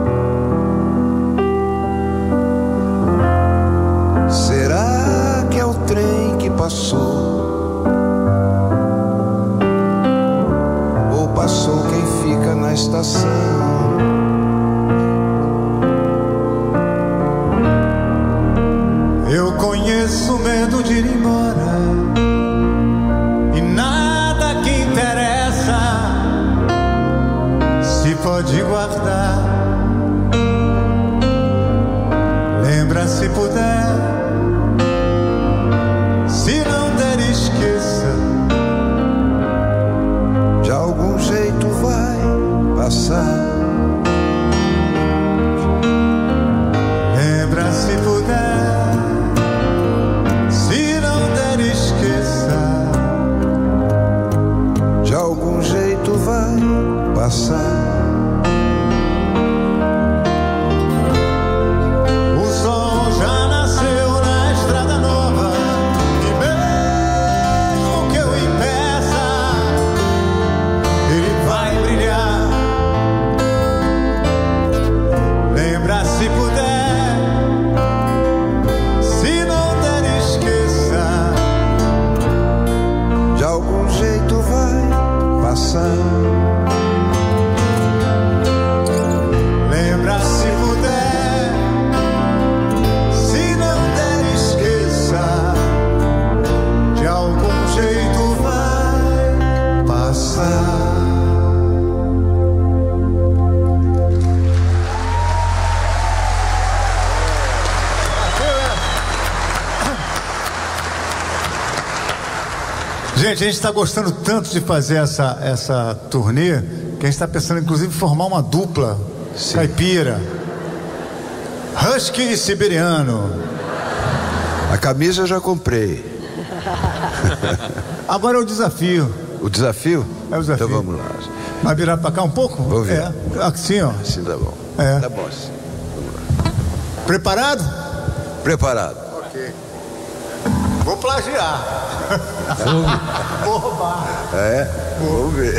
Será que é o trem que passou? Ou passou quem fica na estação?
eu conheço o medo de ir embora, e nada que interessa se pode guardar. Lembra se puder, se não der esqueça,
de algum jeito vai passar.
Lembra se puder, se não der esqueça,
de algum jeito vai passar.
Se puder, se não der esqueça,
de algum jeito vai passar.
Lembra se puder, se não der esqueça, de algum jeito vai passar. Gente, a gente está gostando tanto de fazer essa, essa turnê, que a gente está pensando inclusive em formar uma dupla. Sim. Caipira, husky e siberiano.
A camisa eu já comprei.
Agora é o desafio.
O desafio?
É o desafio.
Então vamos lá.
Vai virar para cá um pouco?
Vou virar.
É, assim, ó.
Assim tá bom.
É.
Tá bom assim. Vamos lá.
Preparado?
Preparado.
Ok. Vou plagiar. Vou roubar.
É? Vamos ver.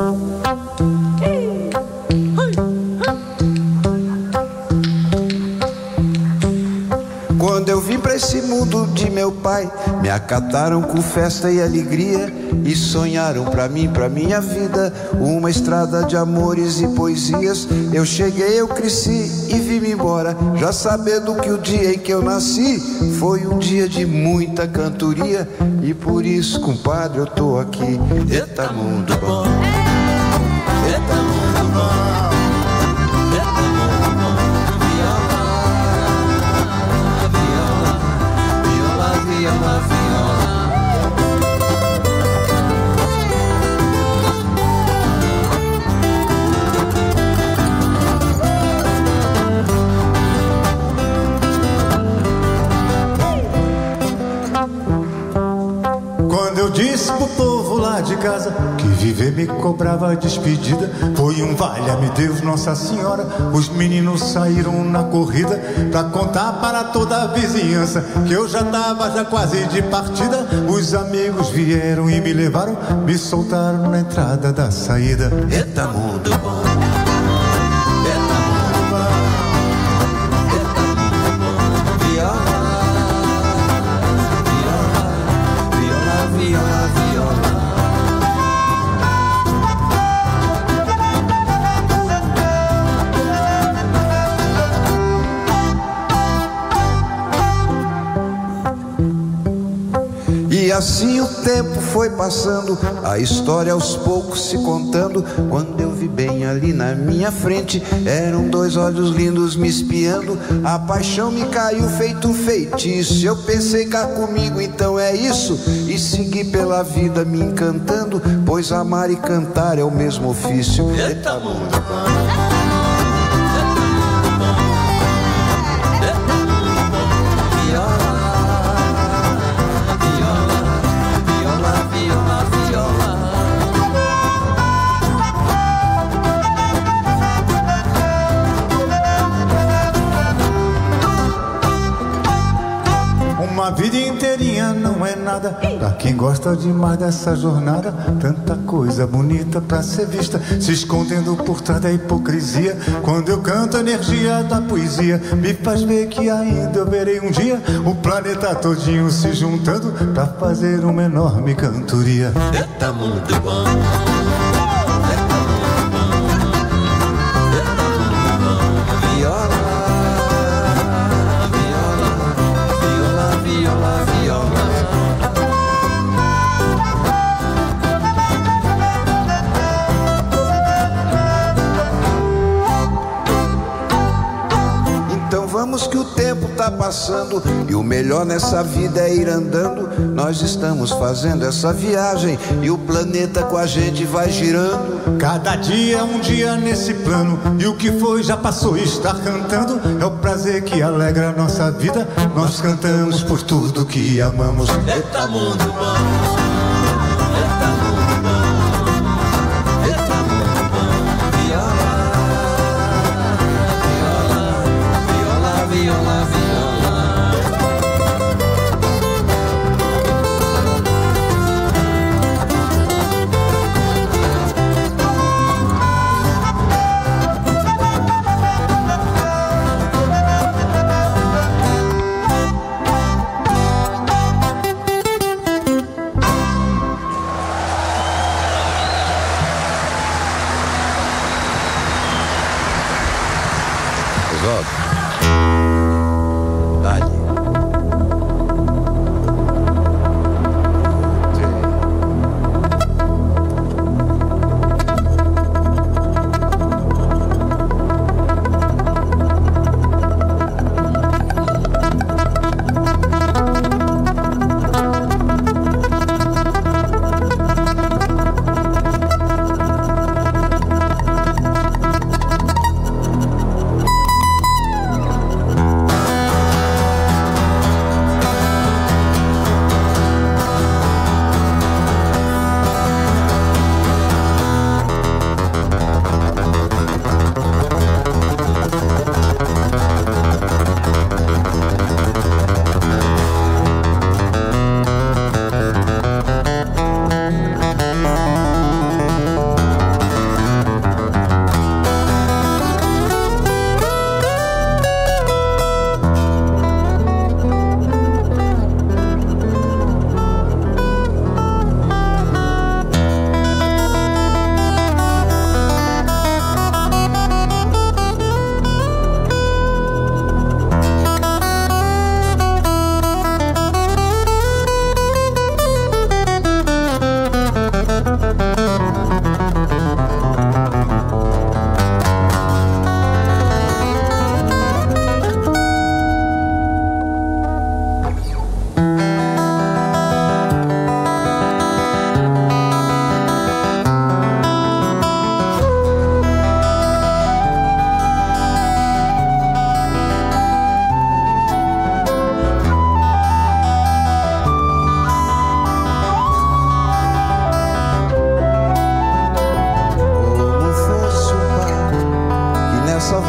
Quando eu vim pra esse mundo de meu pai, me acataram com festa e alegria e sonharam pra mim, pra minha vida, uma estrada de amores e poesias. Eu cheguei, eu cresci e vim embora, já sabendo que o dia em que eu nasci foi um dia de muita cantoria, e por isso, compadre, eu tô aqui. Eita mundo bom, eita mundo bom.
casa que viver me cobrava despedida. Foi um valha-me Deus, Nossa Senhora. Os meninos saíram na corrida pra contar para toda a vizinhança que eu já tava já quase de partida. Os amigos vieram e me levaram, me soltaram na entrada da saída.
Eita mundo bom, eita mundo bom, eita mundo bom. Viola, viola, viola, viola, viola. E assim o tempo foi passando, a história aos poucos se contando. Quando eu vi bem ali na minha frente, eram dois olhos lindos me espiando. A paixão me caiu feito um feitiço. Eu pensei cá comigo, então é isso. E segui pela vida me encantando, pois amar e cantar é o mesmo ofício. Eita mundo bom.
Uma vida inteirinha não é nada pra quem gosta demais dessa jornada. Tanta coisa bonita pra ser vista, se escondendo por trás da hipocrisia. Quando eu canto a energia da poesia, me faz ver que ainda eu verei um dia o planeta todinho se juntando pra fazer uma enorme cantoria.
Eita mundo bom, que o tempo tá passando e o melhor nessa vida é ir andando. Nós estamos fazendo essa viagem e o planeta com a gente vai girando.
Cada dia é um dia nesse plano e o que foi já passou e está cantando. É o prazer que alegra a nossa vida. Nós cantamos por tudo que amamos.
Eita mundo bom.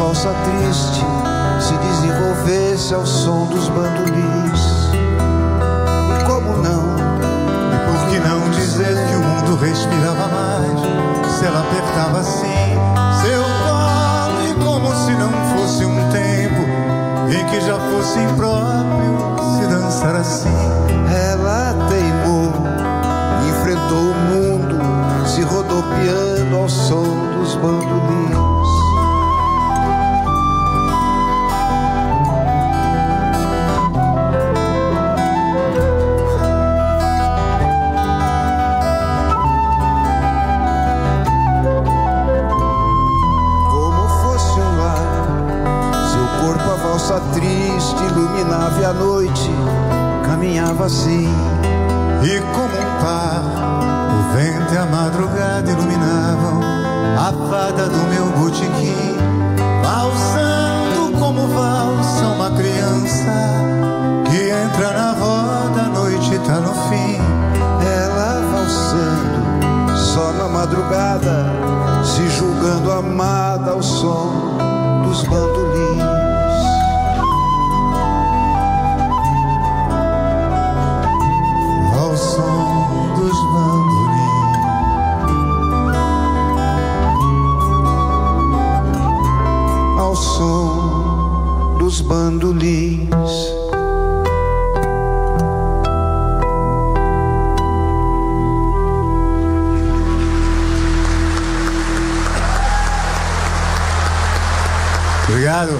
valsa triste se desenvolvesse ao som dos bandolis. E como não?
E por que não dizer que o mundo respirava mais se ela apertava assim seu colo? E como se não fosse um tempo em que já fosse impróprio se dançar assim.
Ela teimou, enfrentou o mundo, se rodopiando ao som dos bandolis. Triste iluminava e a noite caminhava assim.
E como um par, o vento e a madrugada iluminavam a fada do meu botequim, valsando como valsa uma criança que entra na roda, a noite tá no fim.
Ela valsando só na madrugada, se julgando amada ao som dos bandolins.
Ao som dos bandolins,
ao som dos bandolins.
Obrigado.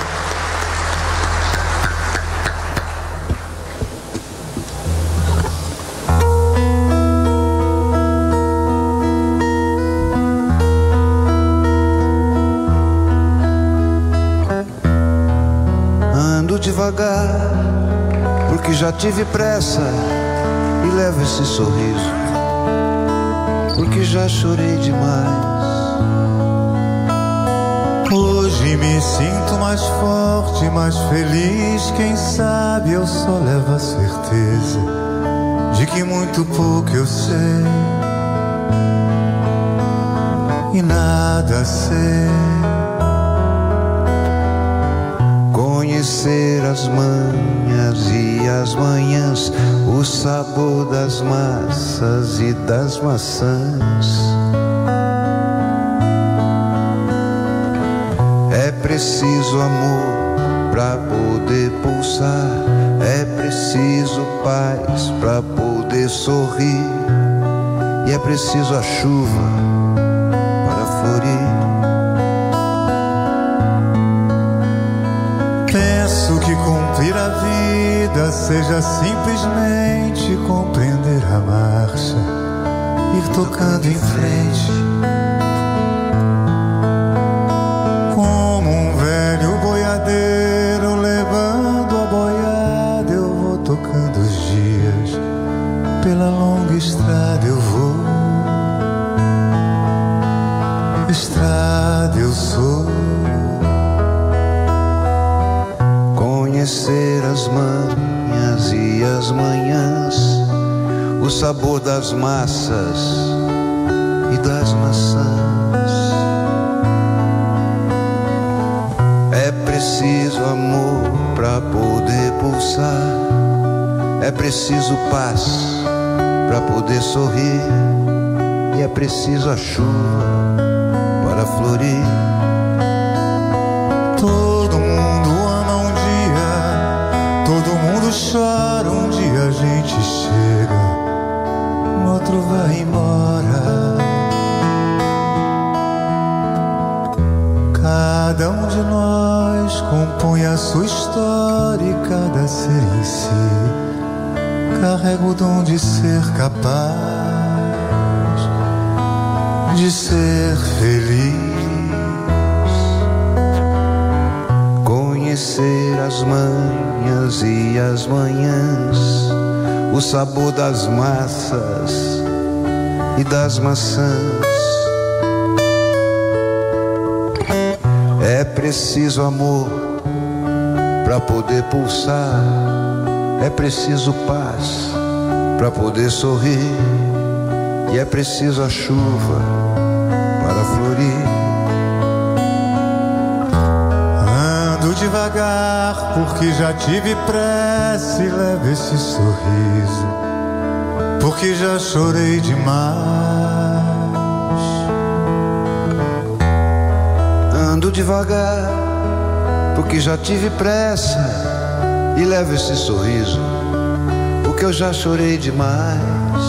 Devagar, porque já tive pressa, e levo esse sorriso, porque já chorei demais.
Hoje me sinto mais forte, mais feliz. Quem sabe eu só levo a certeza de que muito pouco eu sei e nada sei.
Conhecer as manhas e as manhãs, o sabor das massas e das maçãs. É preciso amor pra poder pulsar, é preciso paz pra poder sorrir, e é preciso a chuva para florir.
Penso que cumprir a vida seja simplesmente compreender a marcha, ir tocando em frente. Como um velho boiadeiro levando a boiada, eu vou tocando os dias. Pela longa estrada eu vou, estrada eu sou.
Conhecer as manhas e as manhãs, o sabor das massas e das maçãs. É preciso amor pra poder pulsar, é preciso paz pra poder sorrir, e é preciso a chuva para florir.
Todo mundo ama um dia, todo mundo chora, um dia a gente chega, no outro vai embora. Cada um de nós compõe a sua história, e cada ser em si carrega o dom de ser capaz de ser feliz.
Conhecer as manhas e as manhãs, o sabor das massas e das maçãs. É preciso amor pra poder pulsar, é preciso paz pra poder sorrir, e é preciso a chuva para florir.
devagar, porque já tive pressa e leve esse sorriso, porque já chorei demais.
Ando devagar, porque já tive pressa e levo esse sorriso, porque eu já chorei demais.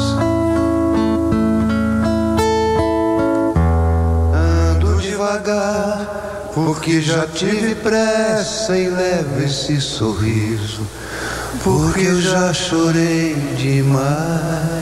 Ando devagar, porque já tive pressa e levo esse sorriso, porque eu já chorei demais.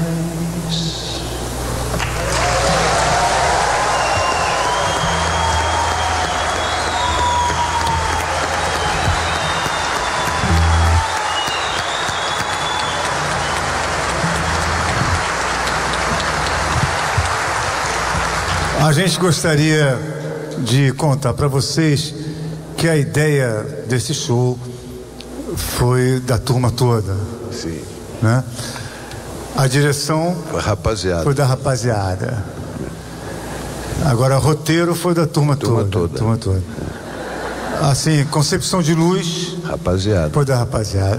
A gente gostaria de contar para vocês que a ideia desse show foi da turma toda.
Sim.
Né? A direção
foi, rapaziada.
foi da rapaziada. Agora, o roteiro foi da turma,
turma
toda,
toda.
Turma toda. Assim, concepção de luz,
rapaziada.
Foi da rapaziada.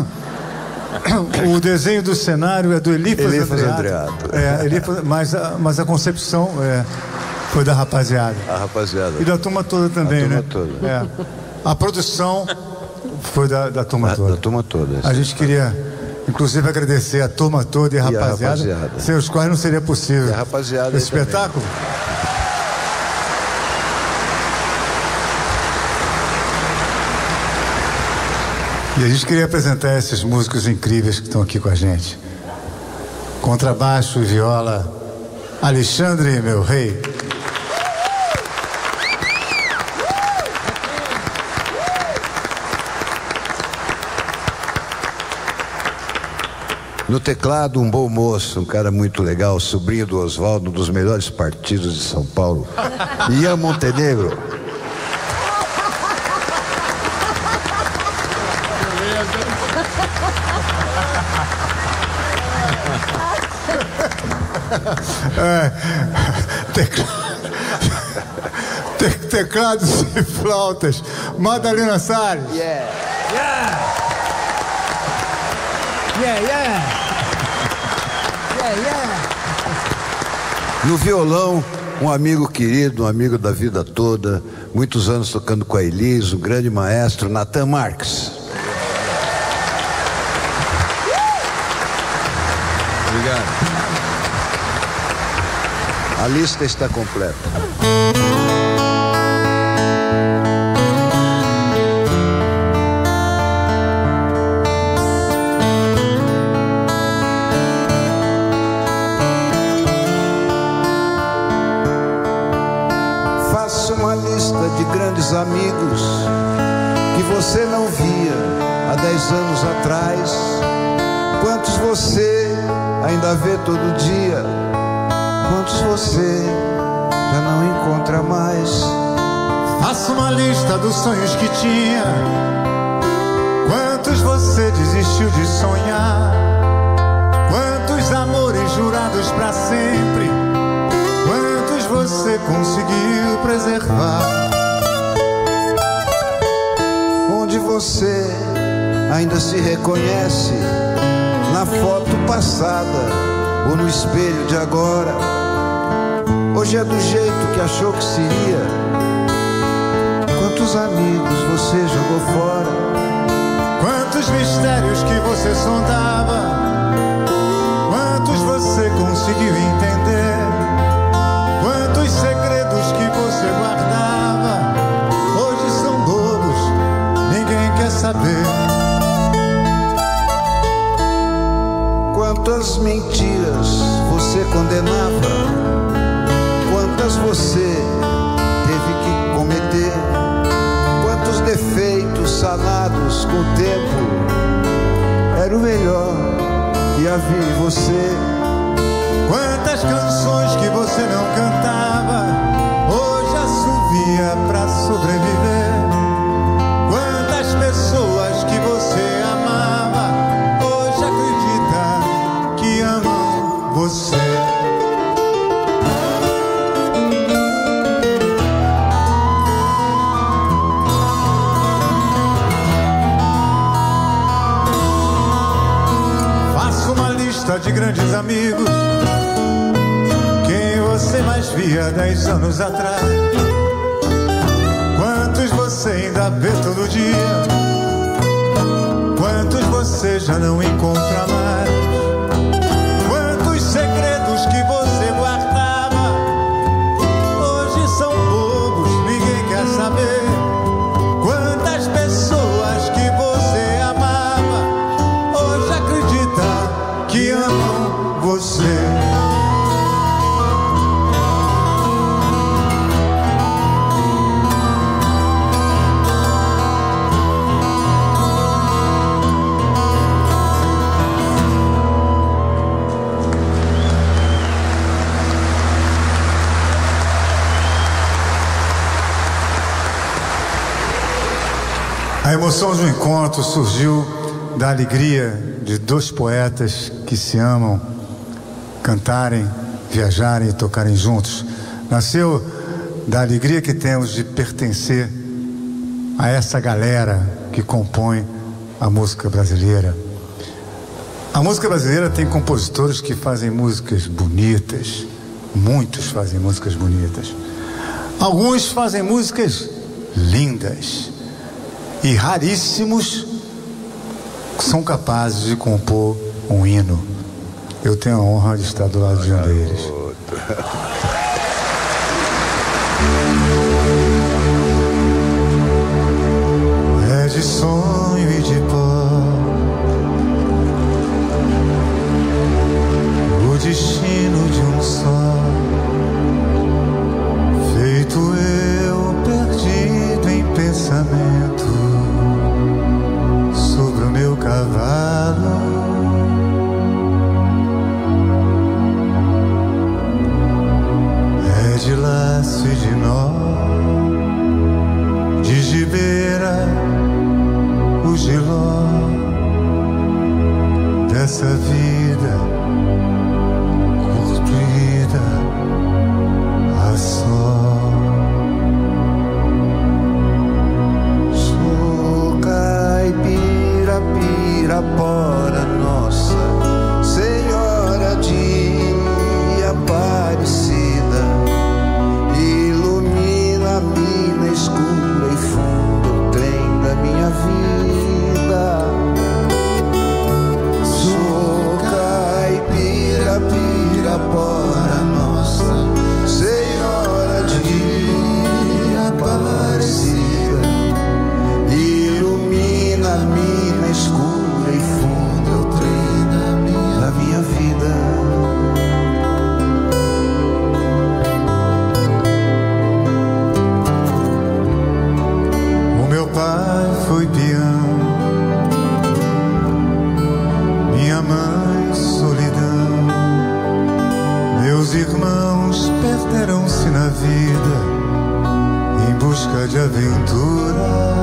O desenho do cenário é do Elifas Andreato.
Andreato.
É, Elifas, mas, a, mas a concepção é, foi da rapaziada.
A rapaziada.
E da turma toda também,
a
né?
Turma toda.
É. A produção foi da, da turma
a,
toda.
Da turma toda.
A gente queria, inclusive, agradecer a turma toda e a rapaziada,
e a rapaziada.
sem os quais não seria possível
e a rapaziada
esse espetáculo. E a gente queria apresentar esses músicos incríveis que estão aqui com a gente. Contrabaixo e viola, Alexandre, meu rei.
No teclado, um bom moço, um cara muito legal, sobrinho do Oswaldo, um dos melhores partidos de São Paulo, Ian Montenegro.
É, tecla... Te, teclados e flautas, Madalena Salles.
Yeah. Yeah. Yeah, yeah. Yeah, yeah.
No violão, um amigo querido, um amigo da vida toda, muitos anos tocando com a Elis, um grande maestro, Natan Marques. Obrigado. A lista está completa.
Faça uma lista de grandes amigos que você não via há dez anos atrás. Quantos você ainda vê todo dia? Quantos você já não encontra mais?
Faça uma lista dos sonhos que tinha. Quantos você desistiu de sonhar? Quantos amores jurados pra sempre? Quantos você conseguiu preservar?
Onde você ainda se reconhece na foto passada ou no espelho de agora? Hoje é do jeito que achou que seria. Quantos amigos você jogou fora?
Quantos mistérios que você sondava? Quantos você conseguiu entender? Quantos segredos que você guardava? Hoje são bobos, ninguém quer saber.
Quantas mentiras você condenava? Quantas você teve que cometer? Quantos defeitos sanados com o tempo? Era o melhor que havia em você.
Quantas canções que você não cantava, hoje assovia pra sobreviver. Quantas pessoas que você amava, hoje acredita que amam você. de grandes amigos, quem você mais via dez anos atrás? Quantos você ainda vê todo dia? Quantos você já não encontra mais? Quantos segredos que você guardava hoje são bobos, ninguém quer saber. Quantas pessoas que você amava hoje acredita que amam você. A emoção do encontro surgiu da alegria de dois poetas que se amam cantarem, viajarem e tocarem juntos. Nasceu da alegria que temos de pertencer a essa galera que compõe a música brasileira. A música brasileira tem compositores que fazem músicas bonitas, muitos fazem músicas bonitas. Alguns fazem músicas lindas. E raríssimos são capazes de compor um hino. Eu tenho a honra de estar do lado de um deles. É de sonho e de pó o destino de um só, feito eu perdido em pensamento sobre o meu cavalo. É de laço e de nó, de gibeira o giló dessa vida construída a só. Pirapora, Nossa Senhora de Aparecida, ilumina a mina escura e funda o trem da minha vida. Sou caipira, Pirapora, Nossa Senhora de Aparecida, ilumina a mina escura e funda o trem da minha, da minha vida. O meu pai foi peão, minha mãe solidão, meus irmãos perderam-se na vida em busca de aventura.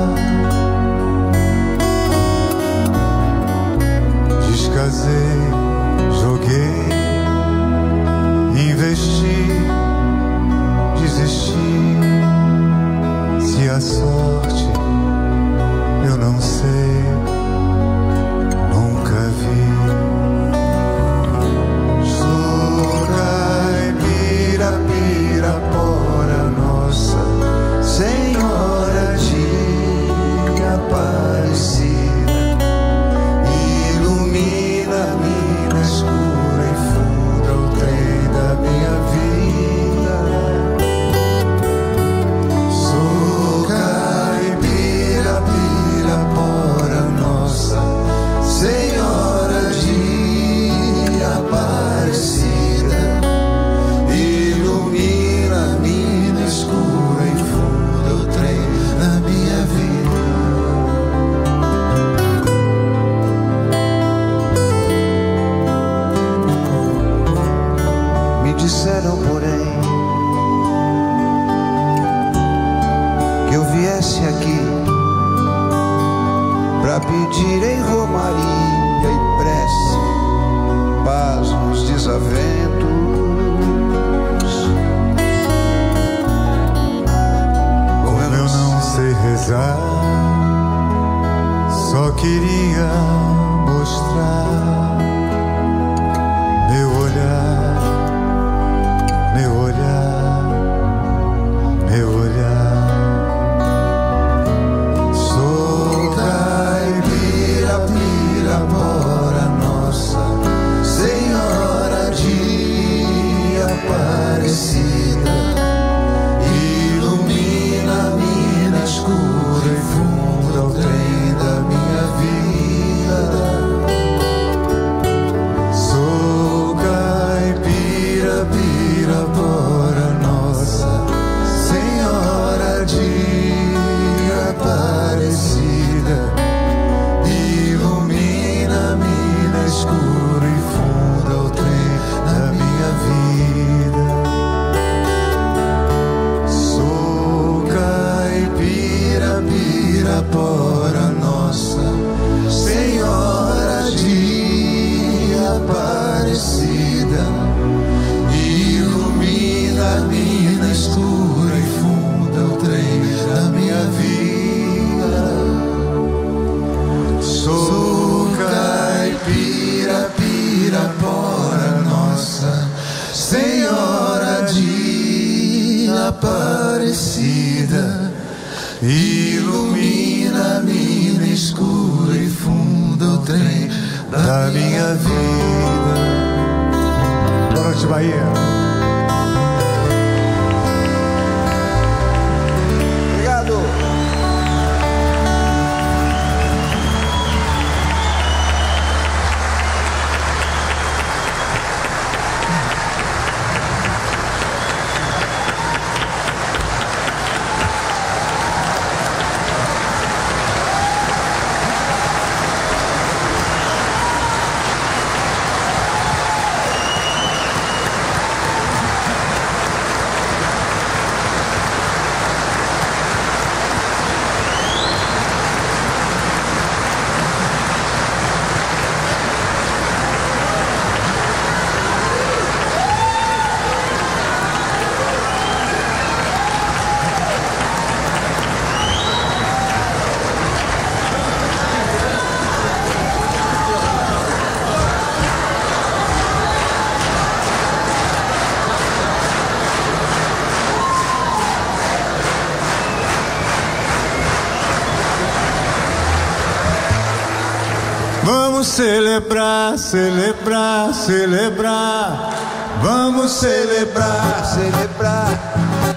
Casei, joguei, investi, desisti. Se a sorte eu não sei, nunca vi. Sou caipira, Pirapora, Nossa Senhora de Aparecida, a mina escura e funda o trem da minha vida. Sou caipira, Pirapora, Nossa Senhora de Aparecida, ilumina a mina escura e funda o trem da minha vida. Disseram, porém, que eu viesse aqui pra pedir em romaria e prece paz nos desaventos. Como eu não sei rezar, só queria mostrar
ilumina-me no escuro e fundo o trem da minha vida.
Boa noite, Bahia.
Obrigado.
Vamos celebrar, celebrar, celebrar. Vamos celebrar,
celebrar.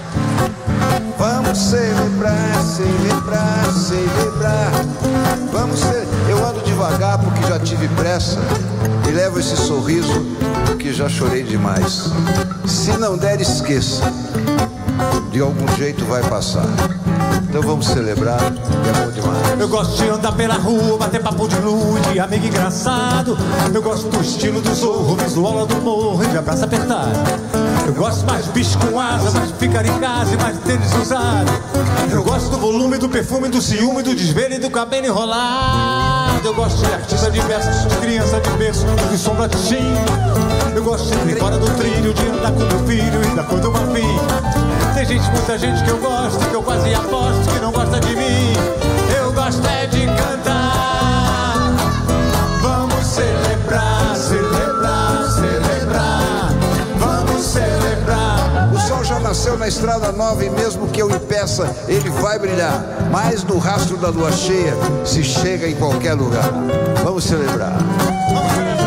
Vamos celebrar, celebrar, celebrar. Vamos celebrar. Eu ando devagar porque já tive pressa e levo esse sorriso porque já chorei demais. Se não der, esqueça. De algum jeito vai passar. Então vamos celebrar, que é bom demais.
Eu gosto de andar pela rua, bater papo de lua, de amigo engraçado. Eu gosto do estilo do zorro, visual do morro e de abraço apertado. Eu gosto mais de bicho com asa, mais de ficar em casa e mais de tênis usado. Eu gosto do volume, do perfume, do ciúme, do desvelo e do cabelo enrolado. Eu gosto de artista diverso, de criança de berço, de sombra de chim. Eu gosto de ir fora do trilho, de andar com meu filho e da cor do marfim. Tem gente, muita gente que eu gosto, que eu quase aposto que não gosta de mim. Eu gosto é de cantar. Vamos celebrar, celebrar, celebrar. Vamos celebrar.
O sol já nasceu na estrada nova e mesmo que eu impeça, ele vai brilhar. Mas no rastro da lua cheia se chega em qualquer lugar. Vamos celebrar.
Vamos celebrar.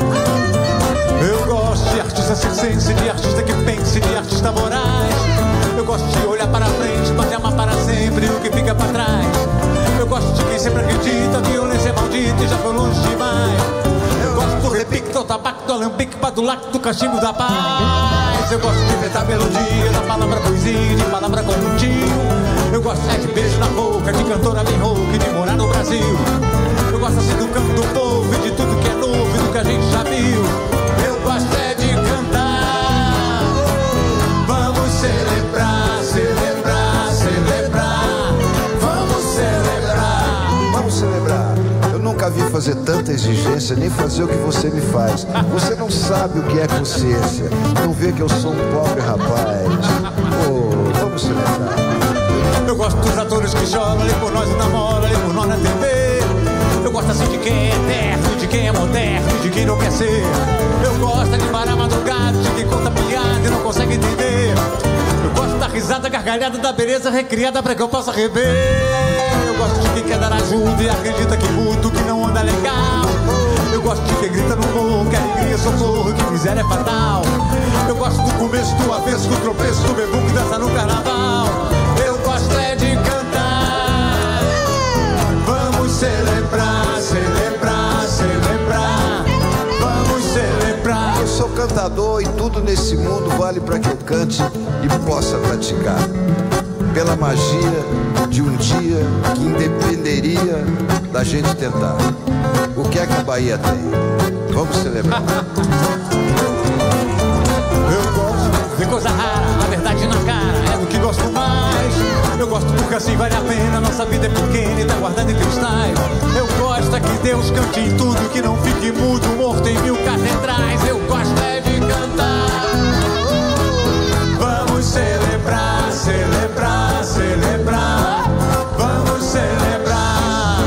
Eu gosto de artista circense, de artista que pense, de artista morais. Eu gosto de olhar para frente, mas de amar para sempre o que fica para trás. Eu gosto de quem sempre acredita, a violência é maldita e já foi longe demais. Eu gosto do repique, do tabaco, do alambique, do lac, do cachimbo da paz. Eu gosto de inventar melodia, da palavra poesia, de palavra conjuntinho. Eu gosto é de beijo na boca, de cantora bem rouca e de morar no Brasil. Eu gosto assim do canto do povo e de tudo que é novo e do que a gente já viu. Eu gosto é de cantar. Vamos celebrar, celebrar, celebrar. Vamos celebrar.
Vamos celebrar. Eu nunca vi fazer tanta exigência, nem fazer o que você me faz. Você não sabe o que é consciência. Não vê que eu sou um pobre rapaz. Oh, vamos celebrar.
Eu gosto dos atores que choram ali por nós e namoram ali por nós na T V. Eu gosto assim de quem é eterno, de quem é moderno, de quem não quer ser. Eu gosto de parar madrugada, de quem conta piada e não consegue entender. Eu gosto da risada gargalhada, da beleza recriada pra que eu possa rever. Eu gosto de quem quer dar ajuda e acredita que muito que não anda legal. Eu gosto de quem grita no morro, que alegria é socorro, que miséria é fatal. Eu gosto do começo, do avesso, do tropeço, do bebum que dança no carnaval. Eu gosto é de cantar. Vamos celebrar, celebrar, celebrar. Vamos celebrar.
Eu sou cantador e tudo nesse mundo vale para que eu cante e possa praticar. Pela magia de um dia que independeria da gente tentar. O que é que a Bahia tem? Vamos celebrar.
Eu gosto de coisa rara, na verdade na cara, é do que gosto mais. Eu gosto porque assim vale a pena, nossa vida é pequena e tá guardada em cristais. Eu gosto é que Deus cante em tudo, que não fique mudo, morto em mil catedrais. Eu gosto é de cantar. Vamos celebrar, celebrar, celebrar. Vamos celebrar.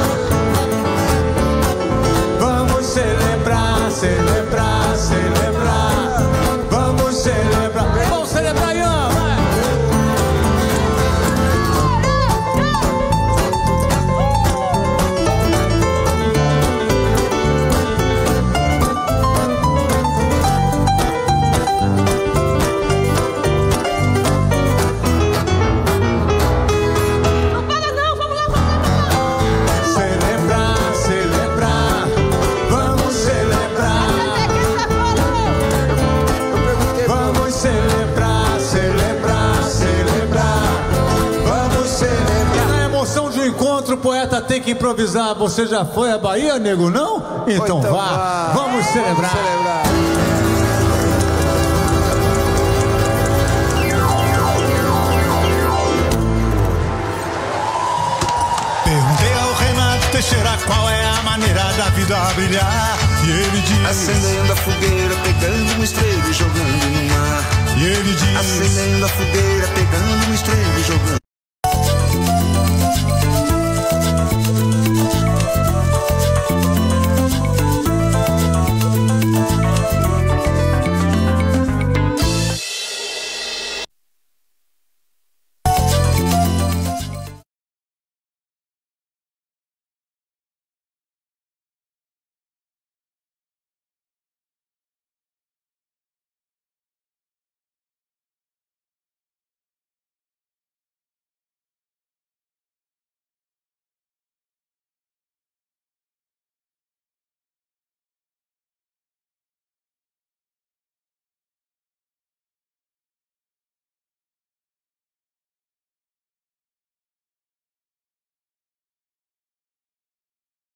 Vamos celebrar, celebrar, celebrar. Vamos celebrar. Vamos celebrar, Ian, vai. outro poeta tem que improvisar. Você já foi à Bahia, nego, não? Então, então vá. vá. Vamos celebrar. Vamos celebrar. Perguntei ao Renato Teixeira qual é a maneira da vida brilhar. E ele diz:
acendendo a fogueira, pegando uma estrela e jogando no mar.
E ele diz:
acendendo a fogueira, pegando uma estrela e jogando